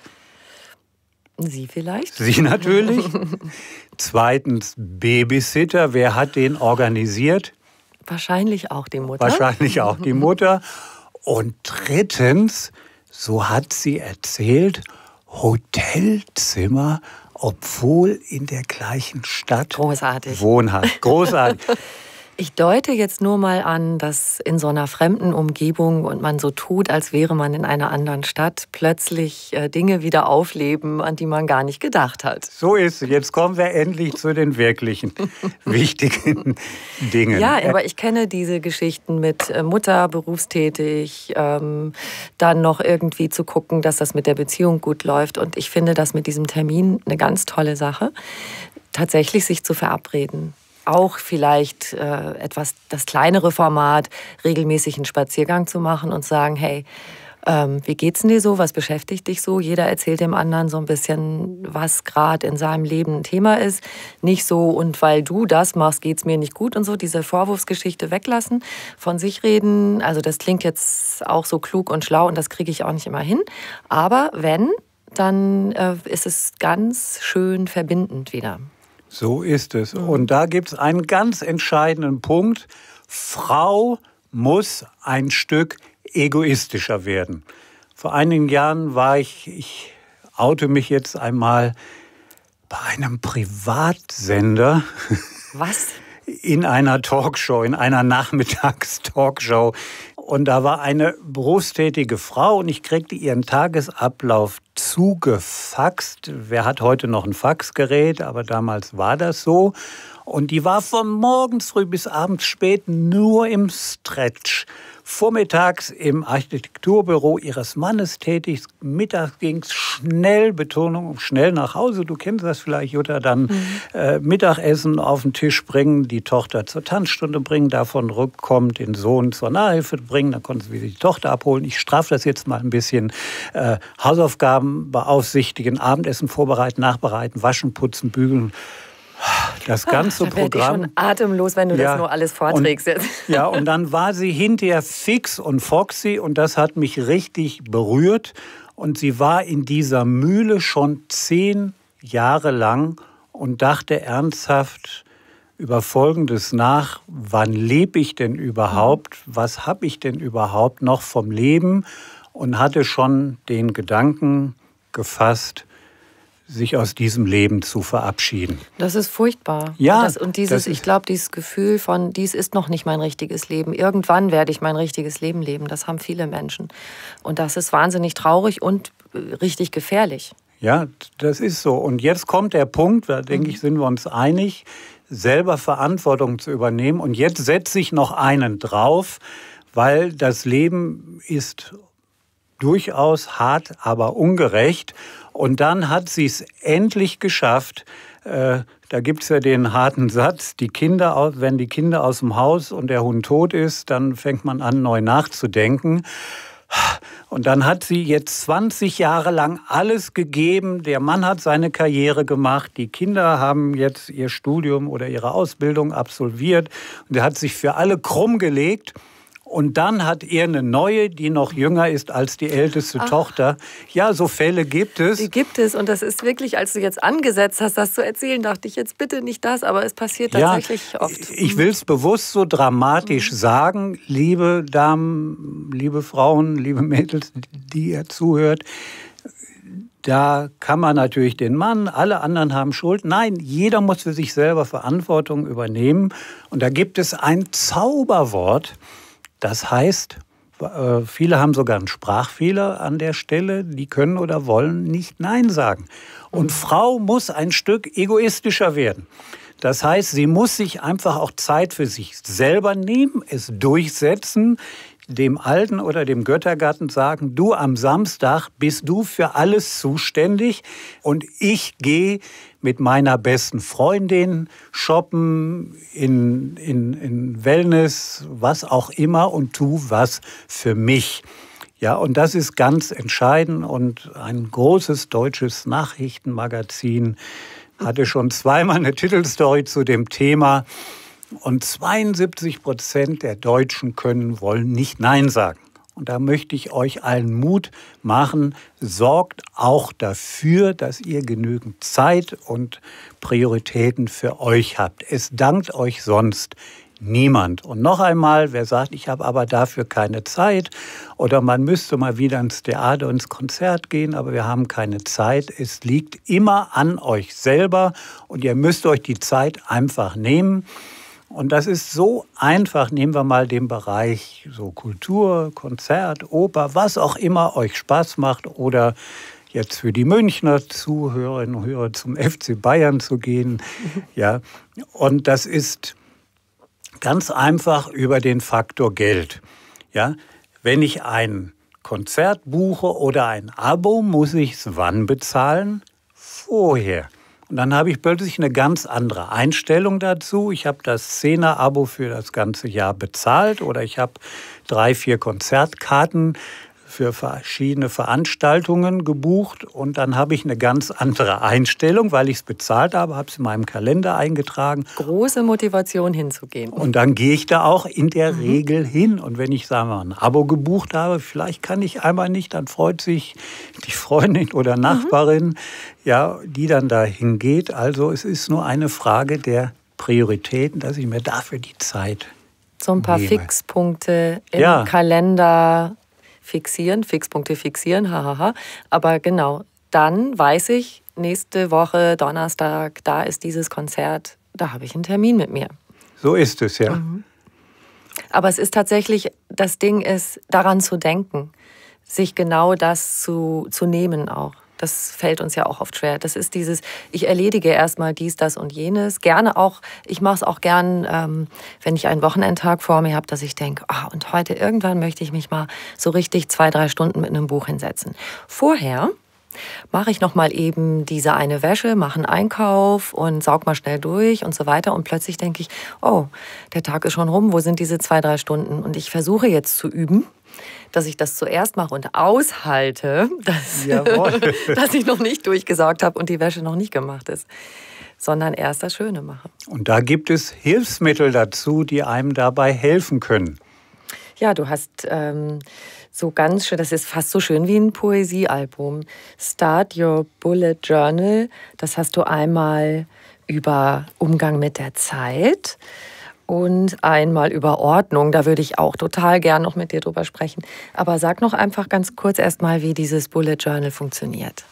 Sie vielleicht? Sie natürlich. Zweitens Babysitter. Wer hat den organisiert? Wahrscheinlich auch die Mutter. Wahrscheinlich auch die Mutter. Und drittens, so hat sie erzählt, Hotelzimmer, obwohl in der gleichen Stadt Großartig. wohnhaft. Großartig. Ich deute jetzt nur mal an, dass in so einer fremden Umgebung und man so tut, als wäre man in einer anderen Stadt, plötzlich äh, Dinge wieder aufleben, an die man gar nicht gedacht hat. So ist es. Jetzt kommen wir endlich zu den wirklichen wichtigen Dingen. Ja, aber ich kenne diese Geschichten mit äh, Mutter, berufstätig, ähm, dann noch irgendwie zu gucken, dass das mit der Beziehung gut läuft. Und ich finde das mit diesem Termin eine ganz tolle Sache, tatsächlich sich zu verabreden. Auch vielleicht äh, etwas das kleinere Format, regelmäßig einen Spaziergang zu machen und sagen, hey, ähm, wie geht's denn dir so, was beschäftigt dich so? Jeder erzählt dem anderen so ein bisschen, was gerade in seinem Leben ein Thema ist. Nicht so, und weil du das machst, geht's mir nicht gut und so. Diese Vorwurfsgeschichte weglassen, von sich reden. Also das klingt jetzt auch so klug und schlau und das kriege ich auch nicht immer hin. Aber wenn, dann äh, ist es ganz schön verbindend wieder. So ist es. Und da gibt es einen ganz entscheidenden Punkt. Frau muss ein Stück egoistischer werden. Vor einigen Jahren war ich, ich oute mich jetzt einmal bei einem Privatsender. Was? In einer Talkshow, in einer Nachmittagstalkshow. Und da war eine berufstätige Frau und ich kriegte ihren Tagesablauf zugefaxt. Wer hat heute noch ein Faxgerät? Aber damals war das so. Und die war von morgens früh bis abends spät nur im Stretch. Vormittags im Architekturbüro ihres Mannes tätig. Mittags ging es schnell, Betonung, schnell nach Hause. Du kennst das vielleicht, Jutta. Dann mhm. äh, Mittagessen auf den Tisch bringen, die Tochter zur Tanzstunde bringen, davon rückkommt, den Sohn zur Nachhilfe bringen. Dann konnte sie die Tochter abholen. Ich strafe das jetzt mal ein bisschen. Äh, Hausaufgaben beaufsichtigen, Abendessen vorbereiten, nachbereiten, waschen, putzen, bügeln. Das ganze Ach, da werd Programm. Ich schon atemlos, wenn du ja, das nur alles vorträgst. Und, ja, und dann war sie hinterher fix und foxy und das hat mich richtig berührt. Und sie war in dieser Mühle schon zehn Jahre lang und dachte ernsthaft über Folgendes nach: Wann lebe ich denn überhaupt? Was habe ich denn überhaupt noch vom Leben? Und hatte schon den Gedanken gefasst, sich aus diesem Leben zu verabschieden. Das ist furchtbar. Ja. Und, das, und dieses, ich glaube, dieses Gefühl von, dies ist noch nicht mein richtiges Leben. Irgendwann werde ich mein richtiges Leben leben. Das haben viele Menschen. Und das ist wahnsinnig traurig und richtig gefährlich. Ja, das ist so. Und jetzt kommt der Punkt, da denke ich, sind wir uns einig, selber Verantwortung zu übernehmen. Und jetzt setze ich noch einen drauf, weil das Leben ist durchaus hart, aber ungerecht. Und dann hat sie es endlich geschafft. Äh, da gibt es ja den harten Satz, die Kinder, wenn die Kinder aus dem Haus und der Hund tot ist, dann fängt man an, neu nachzudenken. Und dann hat sie jetzt zwanzig Jahre lang alles gegeben. Der Mann hat seine Karriere gemacht. Die Kinder haben jetzt ihr Studium oder ihre Ausbildung absolviert. Und er hat sich für alle krumm gelegt. Und dann hat er eine neue, die noch jünger ist als die älteste Ach. Tochter. Ja, so Fälle gibt es. Die gibt es. Und das ist wirklich, als du jetzt angesetzt hast, das zu erzählen, dachte ich jetzt bitte nicht das. Aber es passiert tatsächlich ja, oft. Ich will es bewusst so dramatisch mhm. sagen, liebe Damen, liebe Frauen, liebe Mädels, die ihr zuhört. Da kann man natürlich den Mann, alle anderen haben Schuld. Nein, jeder muss für sich selber Verantwortung übernehmen. Und da gibt es ein Zauberwort. Das heißt, viele haben sogar einen Sprachfehler an der Stelle, die können oder wollen nicht Nein sagen. Und Frau muss ein Stück egoistischer werden. Das heißt, sie muss sich einfach auch Zeit für sich selber nehmen, es durchsetzen, dem Alten oder dem Göttergatten sagen, du am Samstag bist du für alles zuständig und ich gehe mit meiner besten Freundin shoppen, in, in, in Wellness, was auch immer und tu was für mich. Ja, und das ist ganz entscheidend und ein großes deutsches Nachrichtenmagazin hatte schon zweimal eine Titelstory zu dem Thema. Und zweiundsiebzig Prozent der Deutschen können, wollen nicht Nein sagen. Und da möchte ich euch allen Mut machen, sorgt auch dafür, dass ihr genügend Zeit und Prioritäten für euch habt. Es dankt euch sonst niemand. Und noch einmal, wer sagt, ich habe aber dafür keine Zeit oder man müsste mal wieder ins Theater, ins Konzert gehen, aber wir haben keine Zeit. Es liegt immer an euch selber und ihr müsst euch die Zeit einfach nehmen. Und das ist so einfach. Nehmen wir mal den Bereich so Kultur, Konzert, Oper, was auch immer euch Spaß macht oder jetzt für die Münchner Zuhörerinnen und Hörer zum F C Bayern zu gehen. Ja, und das ist ganz einfach über den Faktor Geld. Ja, wenn ich ein Konzert buche oder ein Abo, muss ich es wann bezahlen? Vorher. Und dann habe ich plötzlich eine ganz andere Einstellung dazu. Ich habe das Zehner-Abo für das ganze Jahr bezahlt oder ich habe drei, vier Konzertkarten für verschiedene Veranstaltungen gebucht und dann habe ich eine ganz andere Einstellung, weil ich es bezahlt habe, habe es in meinem Kalender eingetragen. Große Motivation hinzugehen. Und dann gehe ich da auch in der mhm. Regel hin. Und wenn ich, sagen wir mal, ein Abo gebucht habe, vielleicht kann ich einmal nicht, dann freut sich die Freundin oder Nachbarin, mhm. ja, die dann da hingeht. Also es ist nur eine Frage der Prioritäten, dass ich mir dafür die Zeit so ein paar nehme. Fixpunkte im ja. Kalender fixieren, Fixpunkte fixieren, hahaha. Aber genau, dann weiß ich, nächste Woche, Donnerstag, da ist dieses Konzert, da habe ich einen Termin mit mir. So ist es, ja. Mhm. Aber es ist tatsächlich, das Ding ist, daran zu denken, sich genau das zu, zu nehmen auch. Das fällt uns ja auch oft schwer. Das ist dieses, ich erledige erstmal dies, das und jenes. Gerne auch, ich mache es auch gern, ähm, wenn ich einen Wochenendtag vor mir habe, dass ich denke, ah, und heute irgendwann möchte ich mich mal so richtig zwei, drei Stunden mit einem Buch hinsetzen. Vorher mache ich noch mal eben diese eine Wäsche, mache einen Einkauf und saug mal schnell durch und so weiter. Und plötzlich denke ich, oh, der Tag ist schon rum, wo sind diese zwei, drei Stunden? Und ich versuche jetzt zu üben, dass ich das zuerst mache und aushalte, dass, dass ich noch nicht durchgesaugt habe und die Wäsche noch nicht gemacht ist, sondern erst das Schöne mache. Und da gibt es Hilfsmittel dazu, die einem dabei helfen können. Ja, du hast ähm, so ganz schön, das ist fast so schön wie ein Poesiealbum. Start Your Bullet Journal, das hast du einmal über Umgang mit der Zeit und einmal über Ordnung. Da würde ich auch total gern noch mit dir drüber sprechen. Aber sag noch einfach ganz kurz erstmal, wie dieses Bullet Journal funktioniert.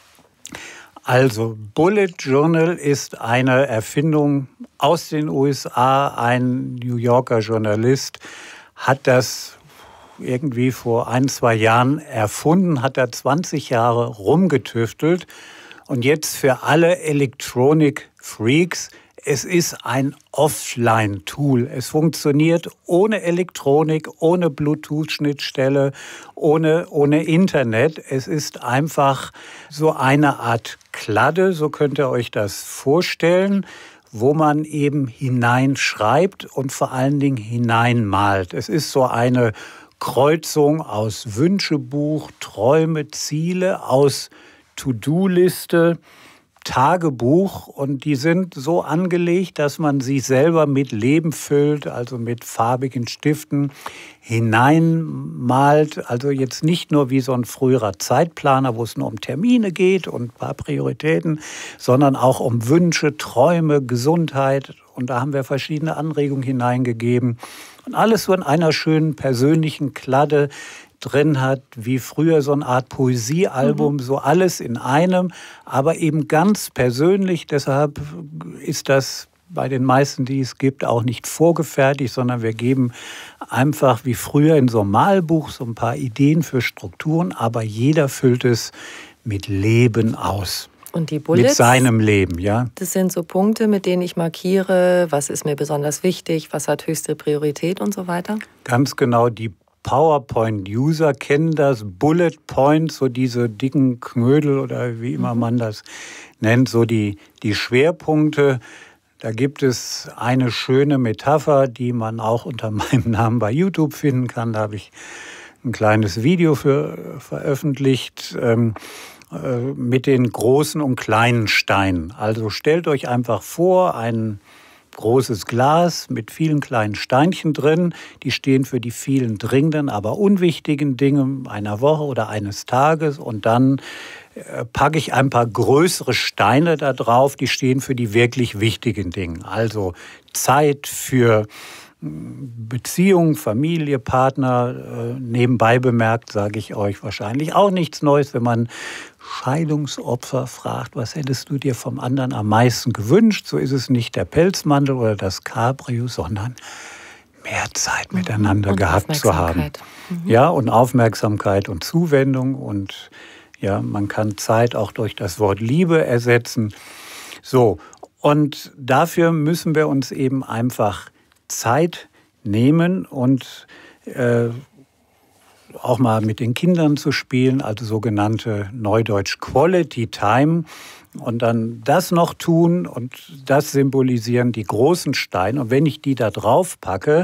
Also, Bullet Journal ist eine Erfindung aus den U S A. Ein New Yorker Journalist hat das irgendwie vor ein, zwei Jahren erfunden, hat da zwanzig Jahre rumgetüftelt. Und jetzt für alle Elektronik-Freaks, es ist ein Offline-Tool. Es funktioniert ohne Elektronik, ohne Bluetooth-Schnittstelle, ohne, ohne Internet. Es ist einfach so eine Art Kladde, so könnt ihr euch das vorstellen, wo man eben hineinschreibt und vor allen Dingen hineinmalt. Es ist so eine Kreuzung aus Wünschebuch, Träume, Ziele, aus To-Do-Liste, Tagebuch, und die sind so angelegt, dass man sie selber mit Leben füllt, also mit farbigen Stiften hineinmalt. Also jetzt nicht nur wie so ein früherer Zeitplaner, wo es nur um Termine geht und ein paar Prioritäten, sondern auch um Wünsche, Träume, Gesundheit. Und da haben wir verschiedene Anregungen hineingegeben. Und alles so in einer schönen persönlichen Kladde drin hat, wie früher so eine Art Poesiealbum, mhm. so alles in einem, aber eben ganz persönlich. Deshalb ist das bei den meisten, die es gibt, auch nicht vorgefertigt, sondern wir geben einfach wie früher in so einem Malbuch so ein paar Ideen für Strukturen, aber jeder füllt es mit Leben aus. Und die Bullets, mit seinem Leben, ja. Das sind so Punkte, mit denen ich markiere, was ist mir besonders wichtig, was hat höchste Priorität und so weiter? Ganz genau, die PowerPoint-User kennen das, Bullet Points, so diese dicken Knödel oder wie immer man das nennt, so die, die Schwerpunkte. Da gibt es eine schöne Metapher, die man auch unter meinem Namen bei YouTube finden kann. Da habe ich ein kleines Video für veröffentlicht ähm, äh, mit den großen und kleinen Steinen. Also stellt euch einfach vor, ein großes Glas mit vielen kleinen Steinchen drin. Die stehen für die vielen dringenden, aber unwichtigen Dinge einer Woche oder eines Tages. Und dann äh, packe ich ein paar größere Steine da drauf, die stehen für die wirklich wichtigen Dinge. Also Zeit für Beziehung, Familie, Partner. Äh, nebenbei bemerkt, sage ich euch wahrscheinlich auch nichts Neues, wenn man Scheidungsopfer fragt, was hättest du dir vom anderen am meisten gewünscht? So ist es nicht der Pelzmantel oder das Cabrio, sondern mehr Zeit miteinander und gehabt zu haben. Mhm. Ja, und Aufmerksamkeit und Zuwendung. Und ja, man kann Zeit auch durch das Wort Liebe ersetzen. So, und dafür müssen wir uns eben einfach Zeit nehmen und äh, auch mal mit den Kindern zu spielen, also sogenannte Neudeutsch Quality Time. Und dann das noch tun und das symbolisieren die großen Steine. Und wenn ich die da drauf packe,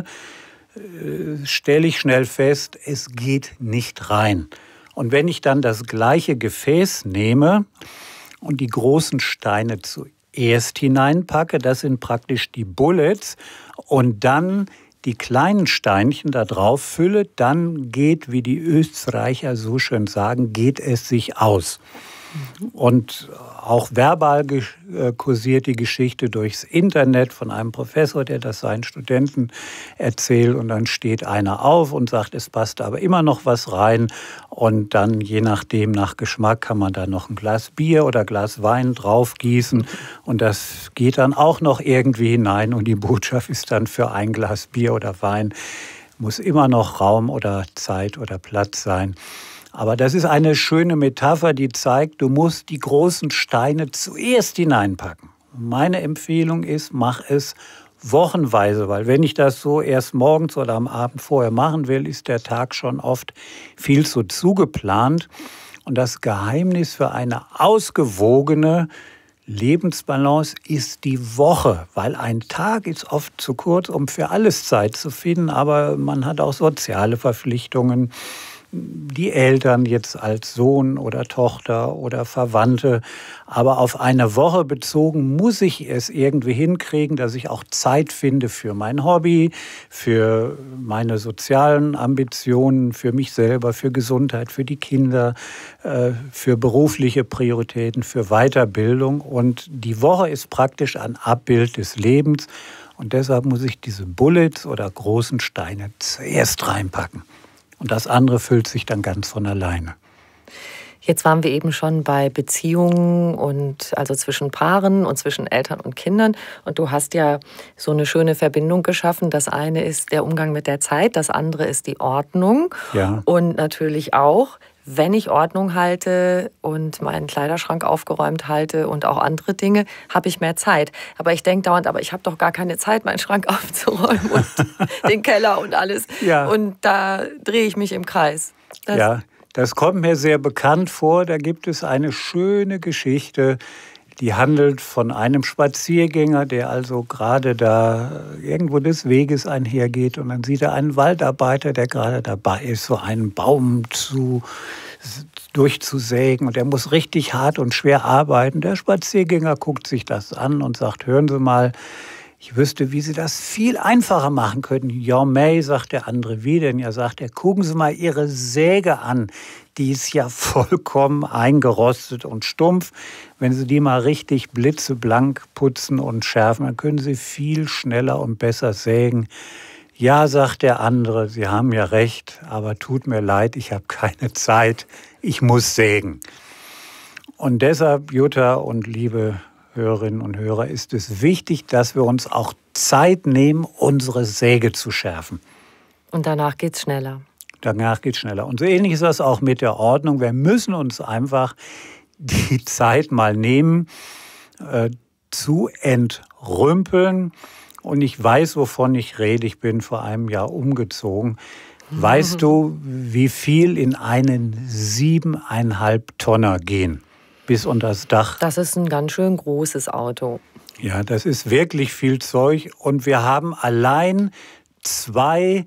äh, stelle ich schnell fest, es geht nicht rein. Und wenn ich dann das gleiche Gefäß nehme und die großen Steine zuerst hineinpacke, das sind praktisch die Bullets, und dann die kleinen Steinchen da drauf fülle, dann geht, wie die Österreicher so schön sagen, geht es sich aus. Und auch verbal kursiert die Geschichte durchs Internet von einem Professor, der das seinen Studenten erzählt. Und dann steht einer auf und sagt, es passt aber immer noch was rein. Und dann, je nachdem, nach Geschmack, kann man da noch ein Glas Bier oder Glas Wein draufgießen. Und das geht dann auch noch irgendwie hinein. Und die Botschaft ist dann, für ein Glas Bier oder Wein muss immer noch Raum oder Zeit oder Platz sein. Aber das ist eine schöne Metapher, die zeigt, du musst die großen Steine zuerst hineinpacken. Meine Empfehlung ist, mach es wochenweise, weil wenn ich das so erst morgens oder am Abend vorher machen will, ist der Tag schon oft viel zu zugeplant. Und das Geheimnis für eine ausgewogene Lebensbalance ist die Woche, weil ein Tag ist oft zu kurz, um für alles Zeit zu finden, aber man hat auch soziale Verpflichtungen. Die Eltern jetzt als Sohn oder Tochter oder Verwandte. Aber auf eine Woche bezogen muss ich es irgendwie hinkriegen, dass ich auch Zeit finde für mein Hobby, für meine sozialen Ambitionen, für mich selber, für Gesundheit, für die Kinder, für berufliche Prioritäten, für Weiterbildung. Und die Woche ist praktisch ein Abbild des Lebens. Und deshalb muss ich diese Bullets oder großen Steine zuerst reinpacken. Und das andere füllt sich dann ganz von alleine. Jetzt waren wir eben schon bei Beziehungen und also zwischen Paaren und zwischen Eltern und Kindern. Und du hast ja so eine schöne Verbindung geschaffen. Das eine ist der Umgang mit der Zeit, das andere ist die Ordnung. Ja. Und natürlich auch, wenn ich Ordnung halte und meinen Kleiderschrank aufgeräumt halte und auch andere Dinge, habe ich mehr Zeit. Aber ich denke dauernd, aber ich habe doch gar keine Zeit, meinen Schrank aufzuräumen und den Keller und alles. Ja. Und da drehe ich mich im Kreis. Das ja, das kommt mir sehr bekannt vor. Da gibt es eine schöne Geschichte, die handelt von einem Spaziergänger, der also gerade da irgendwo des Weges einhergeht. Und dann sieht er einen Waldarbeiter, der gerade dabei ist, so einen Baum zu, durchzusägen. Und er muss richtig hart und schwer arbeiten. Der Spaziergänger guckt sich das an und sagt, hören Sie mal, ich wüsste, wie Sie das viel einfacher machen könnten. Ja, May, sagt der andere, wie denn? Ja, sagt er, gucken Sie mal Ihre Säge an. Die ist ja vollkommen eingerostet und stumpf. Wenn Sie die mal richtig blitzeblank putzen und schärfen, dann können Sie viel schneller und besser sägen. Ja, sagt der andere, Sie haben ja recht, aber tut mir leid, ich habe keine Zeit, ich muss sägen. Und deshalb, Jutta und liebe Hörerinnen und Hörer, ist es wichtig, dass wir uns auch Zeit nehmen, unsere Säge zu schärfen. Und danach geht's schneller. Danach geht's schneller. Und so ähnlich ist das auch mit der Ordnung. Wir müssen uns einfach die Zeit mal nehmen, äh, zu entrümpeln. Und ich weiß, wovon ich rede. Ich bin vor einem Jahr umgezogen. Weißt du, wie viel in einen siebeneinhalb Tonner gehen? Bis unter das Dach. Das ist ein ganz schön großes Auto. Ja, das ist wirklich viel Zeug. Und wir haben allein zwei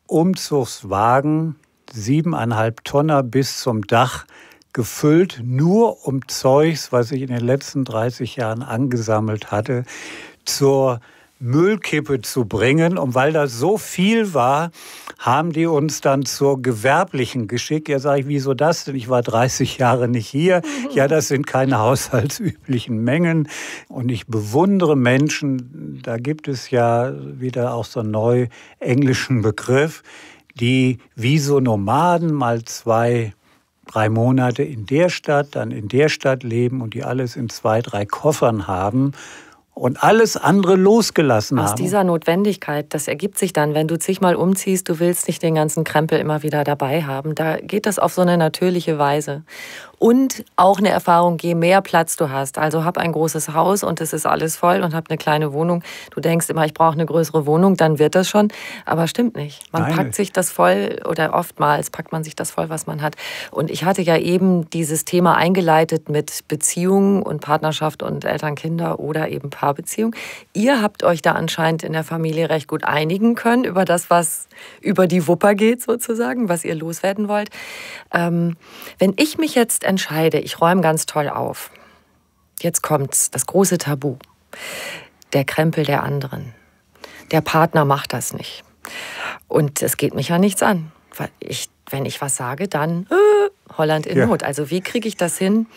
Umzugswagen, siebeneinhalb Tonner bis zum Dach, gefüllt, nur um Zeugs, was ich in den letzten dreißig Jahren angesammelt hatte, zur Müllkippe zu bringen. Und weil das so viel war, haben die uns dann zur gewerblichen geschickt. Ja, sage ich, wieso das denn? Ich war dreißig Jahre nicht hier. Ja, das sind keine haushaltsüblichen Mengen. Und ich bewundere Menschen, da gibt es ja wieder auch so einen neu englischen Begriff, die wie so Nomaden mal zwei, drei Monate in der Stadt, dann in der Stadt leben und die alles in zwei, drei Koffern haben. Und alles andere losgelassen haben. Aus dieser Notwendigkeit, das ergibt sich dann, wenn du zigmal umziehst, du willst nicht den ganzen Krempel immer wieder dabei haben. Da geht das auf so eine natürliche Weise. Und auch eine Erfahrung, je mehr Platz du hast. Also hab ein großes Haus und es ist alles voll und hab eine kleine Wohnung. Du denkst immer, ich brauche eine größere Wohnung, dann wird das schon. Aber stimmt nicht. Man Nein. packt sich das voll oder oftmals packt man sich das voll, was man hat. Und ich hatte ja eben dieses Thema eingeleitet mit Beziehungen und Partnerschaft und Eltern-Kinder oder eben Paarbeziehung. Ihr habt euch da anscheinend in der Familie recht gut einigen können über das, was über die Wupper geht sozusagen, was ihr loswerden wollt. Ähm, wenn ich mich jetzt entscheide, ich räume ganz toll auf. Jetzt kommt's, das große Tabu. Der Krempel der anderen. Der Partner macht das nicht. Und es geht mich ja nichts an. Weil ich, wenn ich was sage, dann äh, Holland in ja. Not. Also wie kriege ich das hin,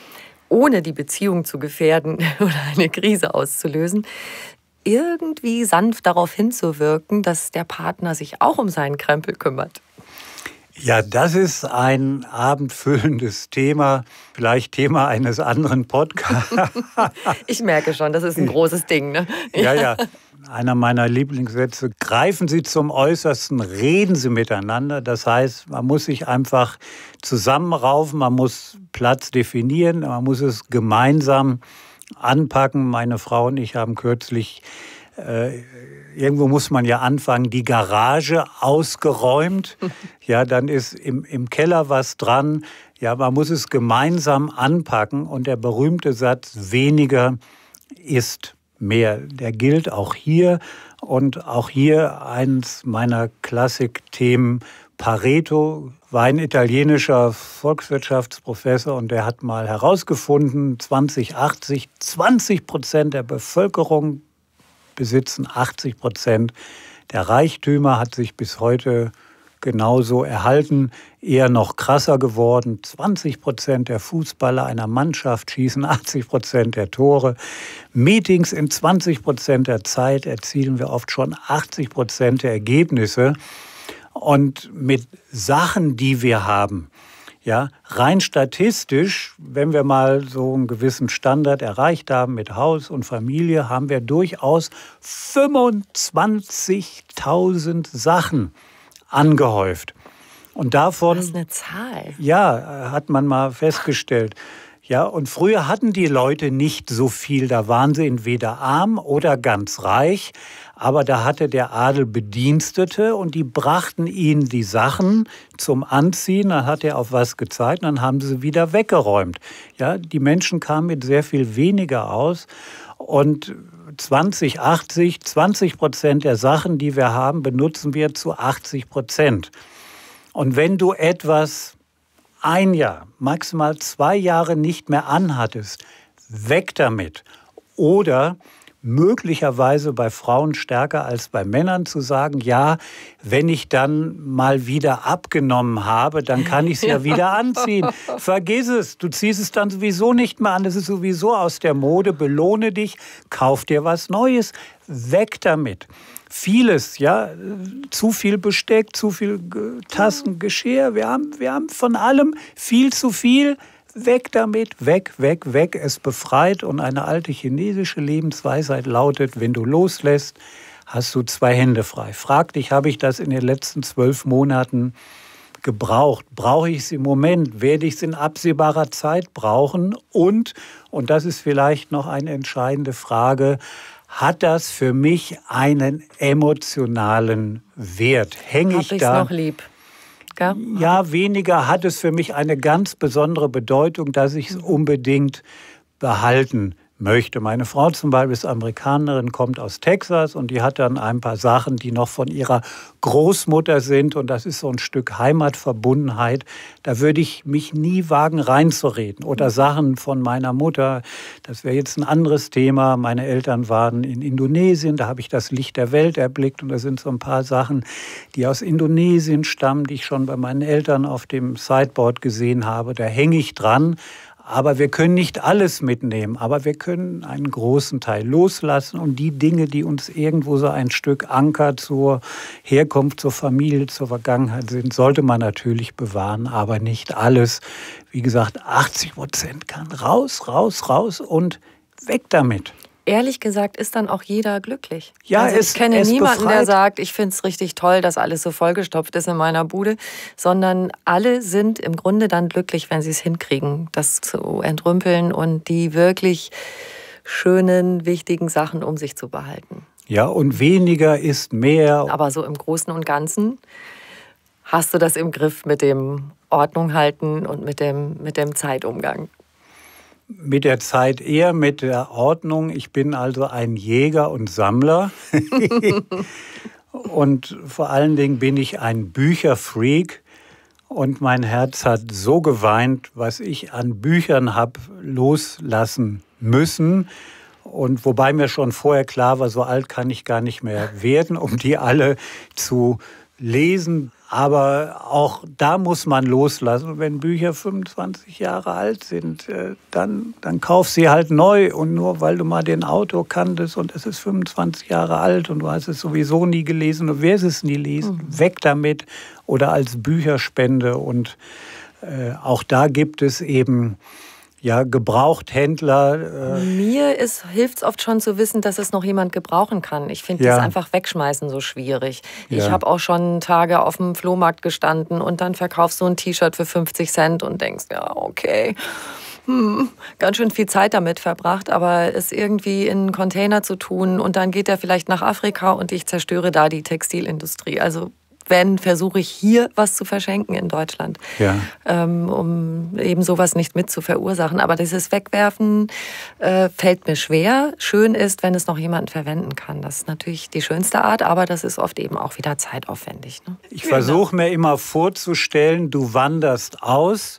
ohne die Beziehung zu gefährden oder eine Krise auszulösen, irgendwie sanft darauf hinzuwirken, dass der Partner sich auch um seinen Krempel kümmert? Ja, das ist ein abendfüllendes Thema, vielleicht Thema eines anderen Podcasts. Ich merke schon, das ist ein großes Ding, ne? Ja, ja. Einer meiner Lieblingssätze: Greifen Sie zum Äußersten, reden Sie miteinander. Das heißt, man muss sich einfach zusammenraufen, man muss Platz definieren, man muss es gemeinsam anpacken. Meine Frau und ich haben kürzlich, äh, irgendwo muss man ja anfangen, die Garage ausgeräumt. Ja, dann ist im, im Keller was dran. Ja, man muss es gemeinsam anpacken. Und der berühmte Satz, weniger ist mehr, der gilt auch hier. Und auch hier eins meiner Klassikthemen, Pareto, war ein italienischer Volkswirtschaftsprofessor und der hat mal herausgefunden, zwanzig achtzig, zwanzig Prozent der Bevölkerung besitzen achtzig Prozent der Reichtümer, hat sich bis heute genauso erhalten, eher noch krasser geworden. zwanzig Prozent der Fußballer einer Mannschaft schießen achtzig Prozent der Tore. Meetings in zwanzig Prozent der Zeit erzielen wir oft schon achtzig Prozent der Ergebnisse. Und mit Sachen, die wir haben, ja, rein statistisch, wenn wir mal so einen gewissen Standard erreicht haben mit Haus und Familie, haben wir durchaus fünfundzwanzigtausend Sachen angehäuft. Und davon, das ist eine Zahl. Ja, hat man mal festgestellt. Ja, und früher hatten die Leute nicht so viel. Da waren sie entweder arm oder ganz reich. Aber da hatte der Adel Bedienstete und die brachten ihnen die Sachen zum Anziehen. Dann hat er auf was gezeigt und dann haben sie wieder weggeräumt. Ja, die Menschen kamen mit sehr viel weniger aus. Und zwanzig achtzig, zwanzig Prozent der Sachen, die wir haben, benutzen wir zu achtzig Prozent. Und wenn du etwas ein Jahr, maximal zwei Jahre nicht mehr anhattest, weg damit. Oder möglicherweise bei Frauen stärker als bei Männern zu sagen, ja, wenn ich dann mal wieder abgenommen habe, dann kann ich es ja wieder anziehen. Vergiss es, du ziehst es dann sowieso nicht mehr an, es ist sowieso aus der Mode, belohne dich, kauf dir was Neues, weg damit. Vieles, ja, zu viel Besteck, zu viel Tassen, Geschirr, wir haben, wir haben von allem viel zu viel. Weg damit, weg, weg, weg. Es befreit. Und eine alte chinesische Lebensweisheit lautet, wenn du loslässt, hast du zwei Hände frei. Frag dich, habe ich das in den letzten zwölf Monaten gebraucht? Brauche ich es im Moment? Werde ich es in absehbarer Zeit brauchen? Und, und das ist vielleicht noch eine entscheidende Frage, hat das für mich einen emotionalen Wert? Hänge ich da? Hab ich's noch lieb? Ja. Ja, weniger hat es für mich eine ganz besondere Bedeutung, dass ich es unbedingt behalten möchte. Meine Frau zum Beispiel ist Amerikanerin, kommt aus Texas und die hat dann ein paar Sachen, die noch von ihrer Großmutter sind und das ist so ein Stück Heimatverbundenheit. Da würde ich mich nie wagen reinzureden. Oder Sachen von meiner Mutter, das wäre jetzt ein anderes Thema. Meine Eltern waren in Indonesien, da habe ich das Licht der Welt erblickt und da sind so ein paar Sachen, die aus Indonesien stammen, die ich schon bei meinen Eltern auf dem Sideboard gesehen habe. Da hänge ich dran. Aber wir können nicht alles mitnehmen, aber wir können einen großen Teil loslassen und die Dinge, die uns irgendwo so ein Stück Anker zur Herkunft, zur Familie, zur Vergangenheit sind, sollte man natürlich bewahren, aber nicht alles. Wie gesagt, achtzig Prozent kann raus, raus, raus und weg damit. Ehrlich gesagt ist dann auch jeder glücklich. Ja, also es, ich kenne es niemanden, befreit. der sagt, ich finde es richtig toll, dass alles so vollgestopft ist in meiner Bude, sondern alle sind im Grunde dann glücklich, wenn sie es hinkriegen, das zu entrümpeln und die wirklich schönen, wichtigen Sachen um sich zu behalten. Ja, und weniger ist mehr. Aber so im Großen und Ganzen hast du das im Griff mit dem Ordnung halten und mit dem, mit dem Zeitumgang. Mit der Zeit eher, mit der Ordnung. Ich bin also ein Jäger und Sammler. Und vor allen Dingen bin ich ein Bücherfreak. Und mein Herz hat so geweint, was ich an Büchern habe loslassen müssen. Und wobei mir schon vorher klar war, so alt kann ich gar nicht mehr werden, um die alle zu lesen. Aber auch da muss man loslassen. Und wenn Bücher fünfundzwanzig Jahre alt sind, dann, dann kauf sie halt neu. Und nur weil du mal den Autor kanntest und es ist fünfundzwanzig Jahre alt und du hast es sowieso nie gelesen und wirst es nie lesen, mhm. weg damit oder als Bücherspende. Und äh, auch da gibt es eben ja, Gebrauchthändler. Äh Mir hilft es oft schon zu wissen, dass es noch jemand gebrauchen kann. Ich finde ja. das einfach wegschmeißen so schwierig. Ja. Ich habe auch schon Tage auf dem Flohmarkt gestanden und dann verkaufst du ein T-Shirt für fünfzig Cent und denkst, ja, okay, hm, ganz schön viel Zeit damit verbracht, aber es irgendwie in einen Container zu tun und dann geht er vielleicht nach Afrika und ich zerstöre da die Textilindustrie. Also wenn, versuche ich hier was zu verschenken in Deutschland, ja. ähm, um eben sowas nicht mit zu verursachen. Aber dieses Wegwerfen äh, fällt mir schwer. Schön ist, wenn es noch jemanden verwenden kann. Das ist natürlich die schönste Art, aber das ist oft eben auch wieder zeitaufwendig. Ne? Ich versuche mir immer vorzustellen, du wanderst aus,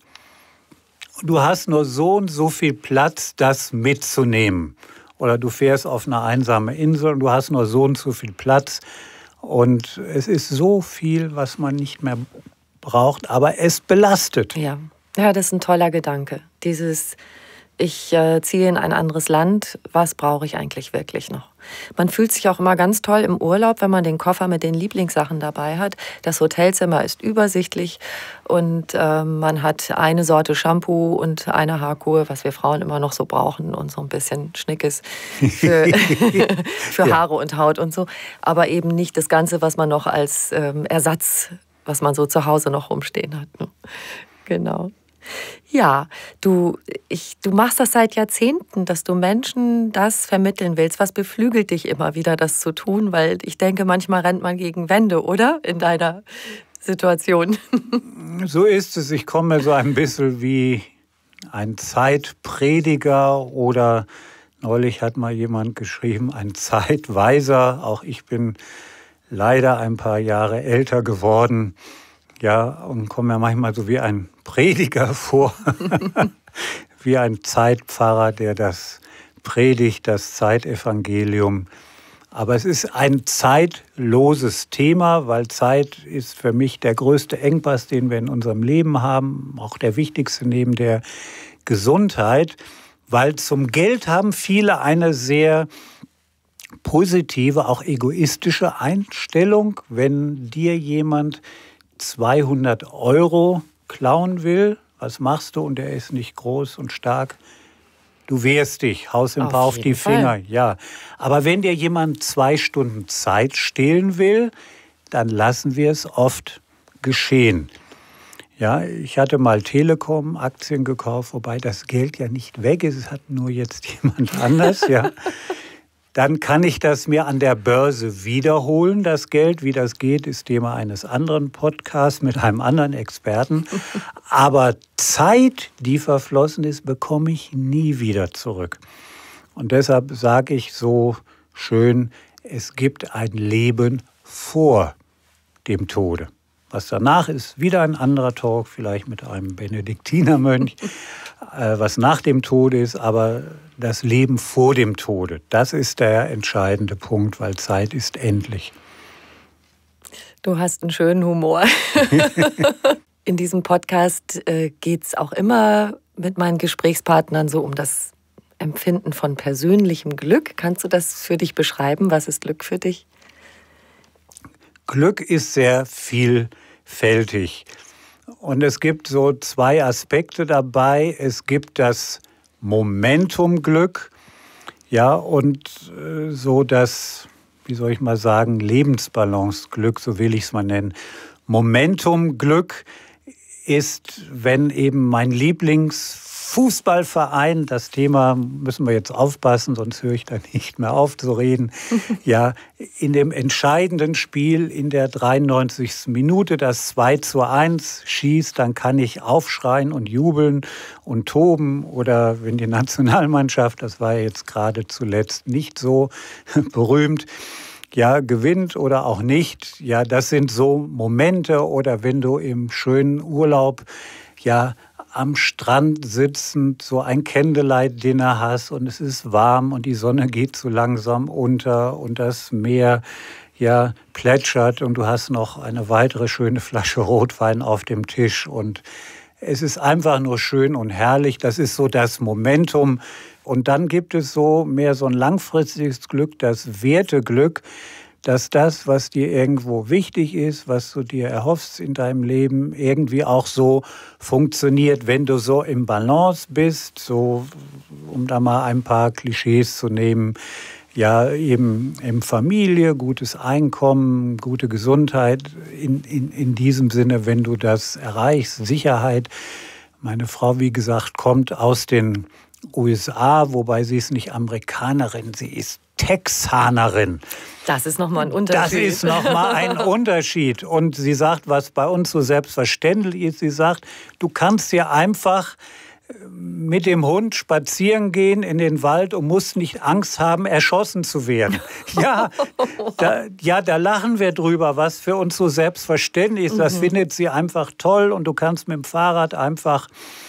du hast nur so und so viel Platz, das mitzunehmen. Oder du fährst auf eine einsame Insel und du hast nur so und so viel Platz. Und es ist so viel, was man nicht mehr braucht, aber es belastet. Ja, ja, das ist ein toller Gedanke. Dieses, ich äh, ziehe in ein anderes Land, was brauche ich eigentlich wirklich noch? Man fühlt sich auch immer ganz toll im Urlaub, wenn man den Koffer mit den Lieblingssachen dabei hat. Das Hotelzimmer ist übersichtlich und äh, man hat eine Sorte Shampoo und eine Haarkur, was wir Frauen immer noch so brauchen und so ein bisschen Schnickes für, für ja. Haare und Haut und so. Aber eben nicht das Ganze, was man noch als ähm, Ersatz, was man so zu Hause noch rumstehen hat. Ne? Genau. Ja, du, ich, du machst das seit Jahrzehnten, dass du Menschen das vermitteln willst. Was beflügelt dich immer wieder, das zu tun? Weil ich denke, manchmal rennt man gegen Wände, oder? In deiner Situation. So ist es. Ich komme mir so ein bisschen wie ein Zeitprediger oder neulich hat mal jemand geschrieben, ein Zeitweiser. Auch ich bin leider ein paar Jahre älter geworden. Ja, und komme mir manchmal so wie ein Prediger vor, wie ein Zeitpfarrer, der das predigt, das Zeitevangelium. Aber es ist ein zeitloses Thema, weil Zeit ist für mich der größte Engpass, den wir in unserem Leben haben, auch der wichtigste neben der Gesundheit, weil zum Geld haben viele eine sehr positive, auch egoistische Einstellung. Wenn dir jemand zweihundert Euro klauen will, was machst du? Und er ist nicht groß und stark. Du wehrst dich, haust ihm ein paar auf die Finger. Ja. Aber wenn dir jemand zwei Stunden Zeit stehlen will, dann lassen wir es oft geschehen. Ja, ich hatte mal Telekom-Aktien gekauft, wobei das Geld ja nicht weg ist, es hat nur jetzt jemand anders. Ja. Dann kann ich das mir an der Börse wiederholen, das Geld. Wie das geht, ist Thema eines anderen Podcasts mit einem anderen Experten. Aber Zeit, die verflossen ist, bekomme ich nie wieder zurück. Und deshalb sage ich so schön, es gibt ein Leben vor dem Tode. Was danach ist, wieder ein anderer Talk, vielleicht mit einem Benediktinermönch, was nach dem Tode ist, aber das Leben vor dem Tode, das ist der entscheidende Punkt, weil Zeit ist endlich. Du hast einen schönen Humor. In diesem Podcast äh, geht es auch immer mit meinen Gesprächspartnern so um das Empfinden von persönlichem Glück. Kannst du das für dich beschreiben? Was ist Glück für dich? Glück ist sehr vielfältig. Und es gibt so zwei Aspekte dabei. Es gibt das Momentumglück, ja, und äh, so das, wie soll ich mal sagen, Lebensbalanceglück, so will ich es mal nennen. Momentumglück ist, wenn eben mein Lieblingsfußballverein, das Thema müssen wir jetzt aufpassen, sonst höre ich da nicht mehr auf zu reden, ja, in dem entscheidenden Spiel in der dreiundneunzigsten Minute das zwei zu eins schießt, dann kann ich aufschreien und jubeln und toben. Oder wenn die Nationalmannschaft, das war jetzt gerade zuletzt nicht so berühmt, ja, gewinnt oder auch nicht, ja, das sind so Momente. Oder wenn du im schönen Urlaub, ja, am Strand sitzend so ein Candlelight-Dinner hast und es ist warm und die Sonne geht so langsam unter und das Meer, ja, plätschert und du hast noch eine weitere schöne Flasche Rotwein auf dem Tisch und es ist einfach nur schön und herrlich. Das ist so das Momentum. Und dann gibt es so mehr so ein langfristiges Glück, das Werteglück, dass das, was dir irgendwo wichtig ist, was du dir erhoffst in deinem Leben, irgendwie auch so funktioniert, wenn du so im Balance bist, so um da mal ein paar Klischees zu nehmen, ja eben in Familie, gutes Einkommen, gute Gesundheit, in, in, in diesem Sinne, wenn du das erreichst, Sicherheit. Meine Frau, wie gesagt, kommt aus den U S A, wobei sie ist nicht Amerikanerin, sie ist Texanerin. Das ist nochmal ein Unterschied. Das ist nochmal ein Unterschied. Und sie sagt, was bei uns so selbstverständlich ist, sie sagt, du kannst ja einfach mit dem Hund spazieren gehen in den Wald und musst nicht Angst haben, erschossen zu werden. Ja, da, ja, da lachen wir drüber, was für uns so selbstverständlich ist. Das mhm. findet sie einfach toll und du kannst mit dem Fahrrad einfach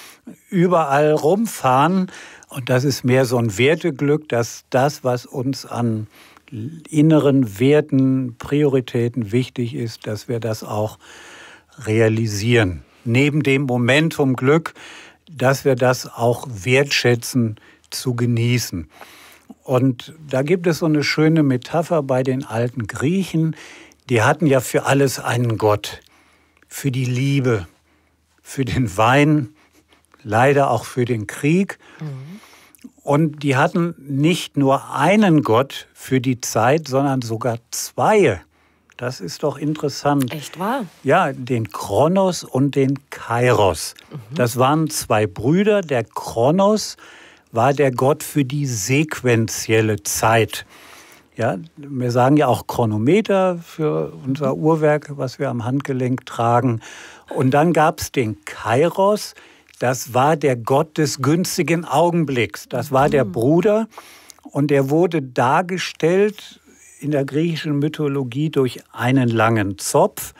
überall rumfahren. Und das ist mehr so ein Werteglück, dass das, was uns an inneren Werten, Prioritäten wichtig ist, dass wir das auch realisieren. Neben dem Momentum Glück, dass wir das auch wertschätzen, zu genießen. Und da gibt es so eine schöne Metapher bei den alten Griechen. Die hatten ja für alles einen Gott. Für die Liebe, für den Wein, leider auch für den Krieg. Mhm. Und die hatten nicht nur einen Gott für die Zeit, sondern sogar zwei. Das ist doch interessant. Echt wahr? Ja, den Kronos und den Kairos. Mhm. Das waren zwei Brüder. Der Kronos war der Gott für die sequentielle Zeit. Ja, wir sagen ja auch Chronometer für unser Uhrwerk, was wir am Handgelenk tragen. Und dann gab es den Kairos. Das war der Gott des günstigen Augenblicks. Das war der Bruder und der wurde dargestellt in der griechischen Mythologie durch einen langen Zopf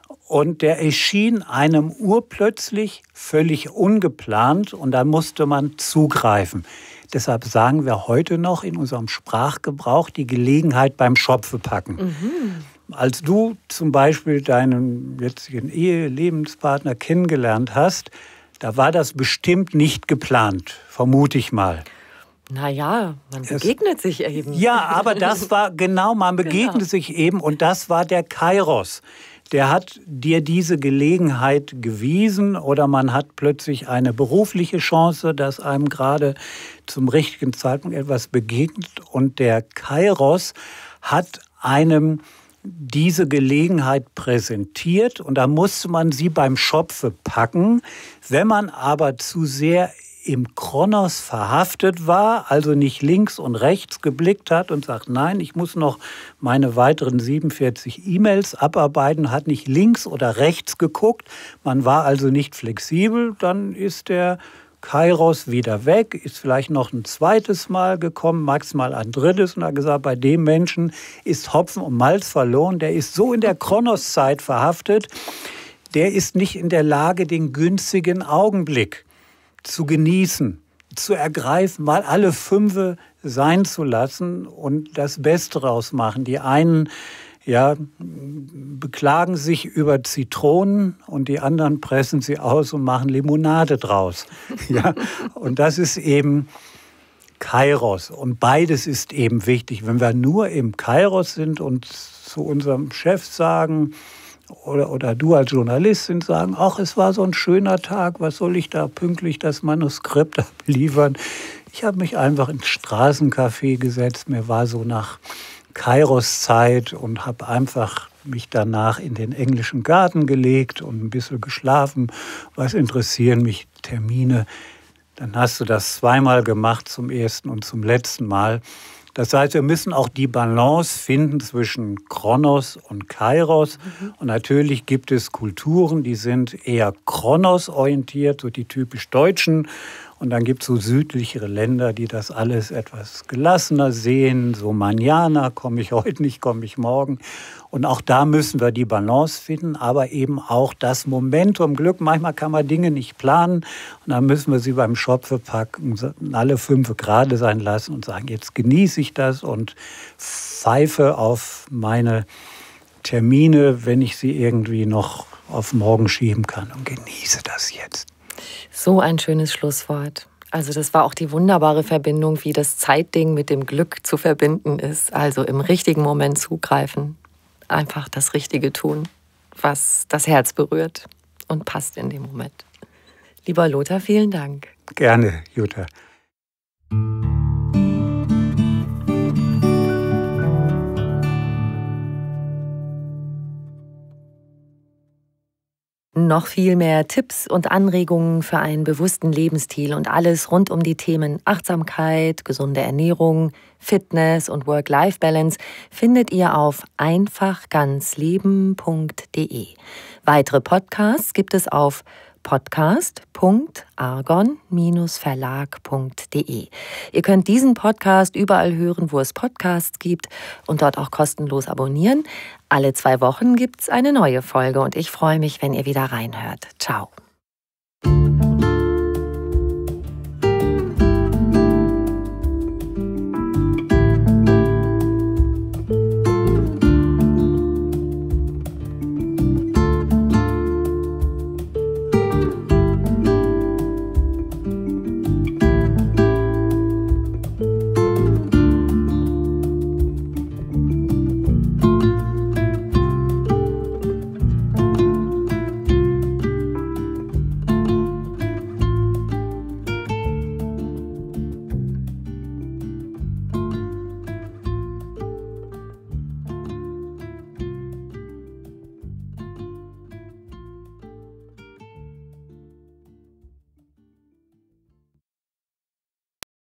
und der erschien einem urplötzlich, völlig ungeplant und da musste man zugreifen. Deshalb sagen wir heute noch in unserem Sprachgebrauch die Gelegenheit beim Schopfe packen. Mhm. Als du zum Beispiel deinen jetzigen Ehe-Lebenspartner kennengelernt hast, da war das bestimmt nicht geplant, vermute ich mal. Naja, man begegnet es, sich eben. Ja, aber das war genau, man begegnet genau. sich eben und das war der Kairos. Der hat dir diese Gelegenheit gewiesen oder man hat plötzlich eine berufliche Chance, dass einem gerade zum richtigen Zeitpunkt etwas begegnet und der Kairos hat einem diese Gelegenheit präsentiert und da musste man sie beim Schopfe packen. Wenn man aber zu sehr im Kronos verhaftet war, also nicht links und rechts geblickt hat und sagt, nein, ich muss noch meine weiteren siebenundvierzig E-Mails abarbeiten, hat nicht links oder rechts geguckt, man war also nicht flexibel, dann ist der Kairos wieder weg, ist vielleicht noch ein zweites Mal gekommen, maximal ein drittes und hat gesagt, bei dem Menschen ist Hopfen und Malz verloren, der ist so in der Kronoszeit verhaftet, der ist nicht in der Lage, den günstigen Augenblick zu genießen, zu ergreifen, mal alle Fünfe sein zu lassen und das Beste draus machen. Die einen ja, beklagen sich über Zitronen und die anderen pressen sie aus und machen Limonade draus. Ja, und das ist eben Kairos. Und beides ist eben wichtig. Wenn wir nur im Kairos sind und zu unserem Chef sagen, oder, oder du als Journalistin sagen, ach, es war so ein schöner Tag, was soll ich da pünktlich das Manuskript abliefern? Ich habe mich einfach ins Straßencafé gesetzt, mir war so nach Kairos-Zeit und habe einfach mich danach in den englischen Garten gelegt und ein bisschen geschlafen. Was interessieren mich Termine? Dann hast du das zweimal gemacht, zum ersten und zum letzten Mal. Das heißt, wir müssen auch die Balance finden zwischen Kronos und Kairos. Mhm. Und natürlich gibt es Kulturen, die sind eher Kronos-orientiert, so die typisch Deutschen. Und dann gibt es so südlichere Länder, die das alles etwas gelassener sehen. So Manana, komme ich heute nicht, komme ich morgen. Und auch da müssen wir die Balance finden, aber eben auch das Momentum Glück. Manchmal kann man Dinge nicht planen und dann müssen wir sie beim Schopfe packen, alle fünf gerade sein lassen und sagen, jetzt genieße ich das und pfeife auf meine Termine, wenn ich sie irgendwie noch auf morgen schieben kann und genieße das jetzt. So ein schönes Schlusswort. Also das war auch die wunderbare Verbindung, wie das Zeitding mit dem Glück zu verbinden ist. Also im richtigen Moment zugreifen, einfach das Richtige tun, was das Herz berührt und passt in dem Moment. Lieber Lothar, vielen Dank. Gerne, Jutta. Noch viel mehr Tipps und Anregungen für einen bewussten Lebensstil und alles rund um die Themen Achtsamkeit, gesunde Ernährung, Fitness und Work-Life-Balance findet ihr auf einfach ganz leben punkt de. Weitere Podcasts gibt es auf podcast punkt argon verlag punkt de. Ihr könnt diesen Podcast überall hören, wo es Podcasts gibt und dort auch kostenlos abonnieren. Alle zwei Wochen gibt's eine neue Folge und ich freue mich, wenn ihr wieder reinhört. Ciao.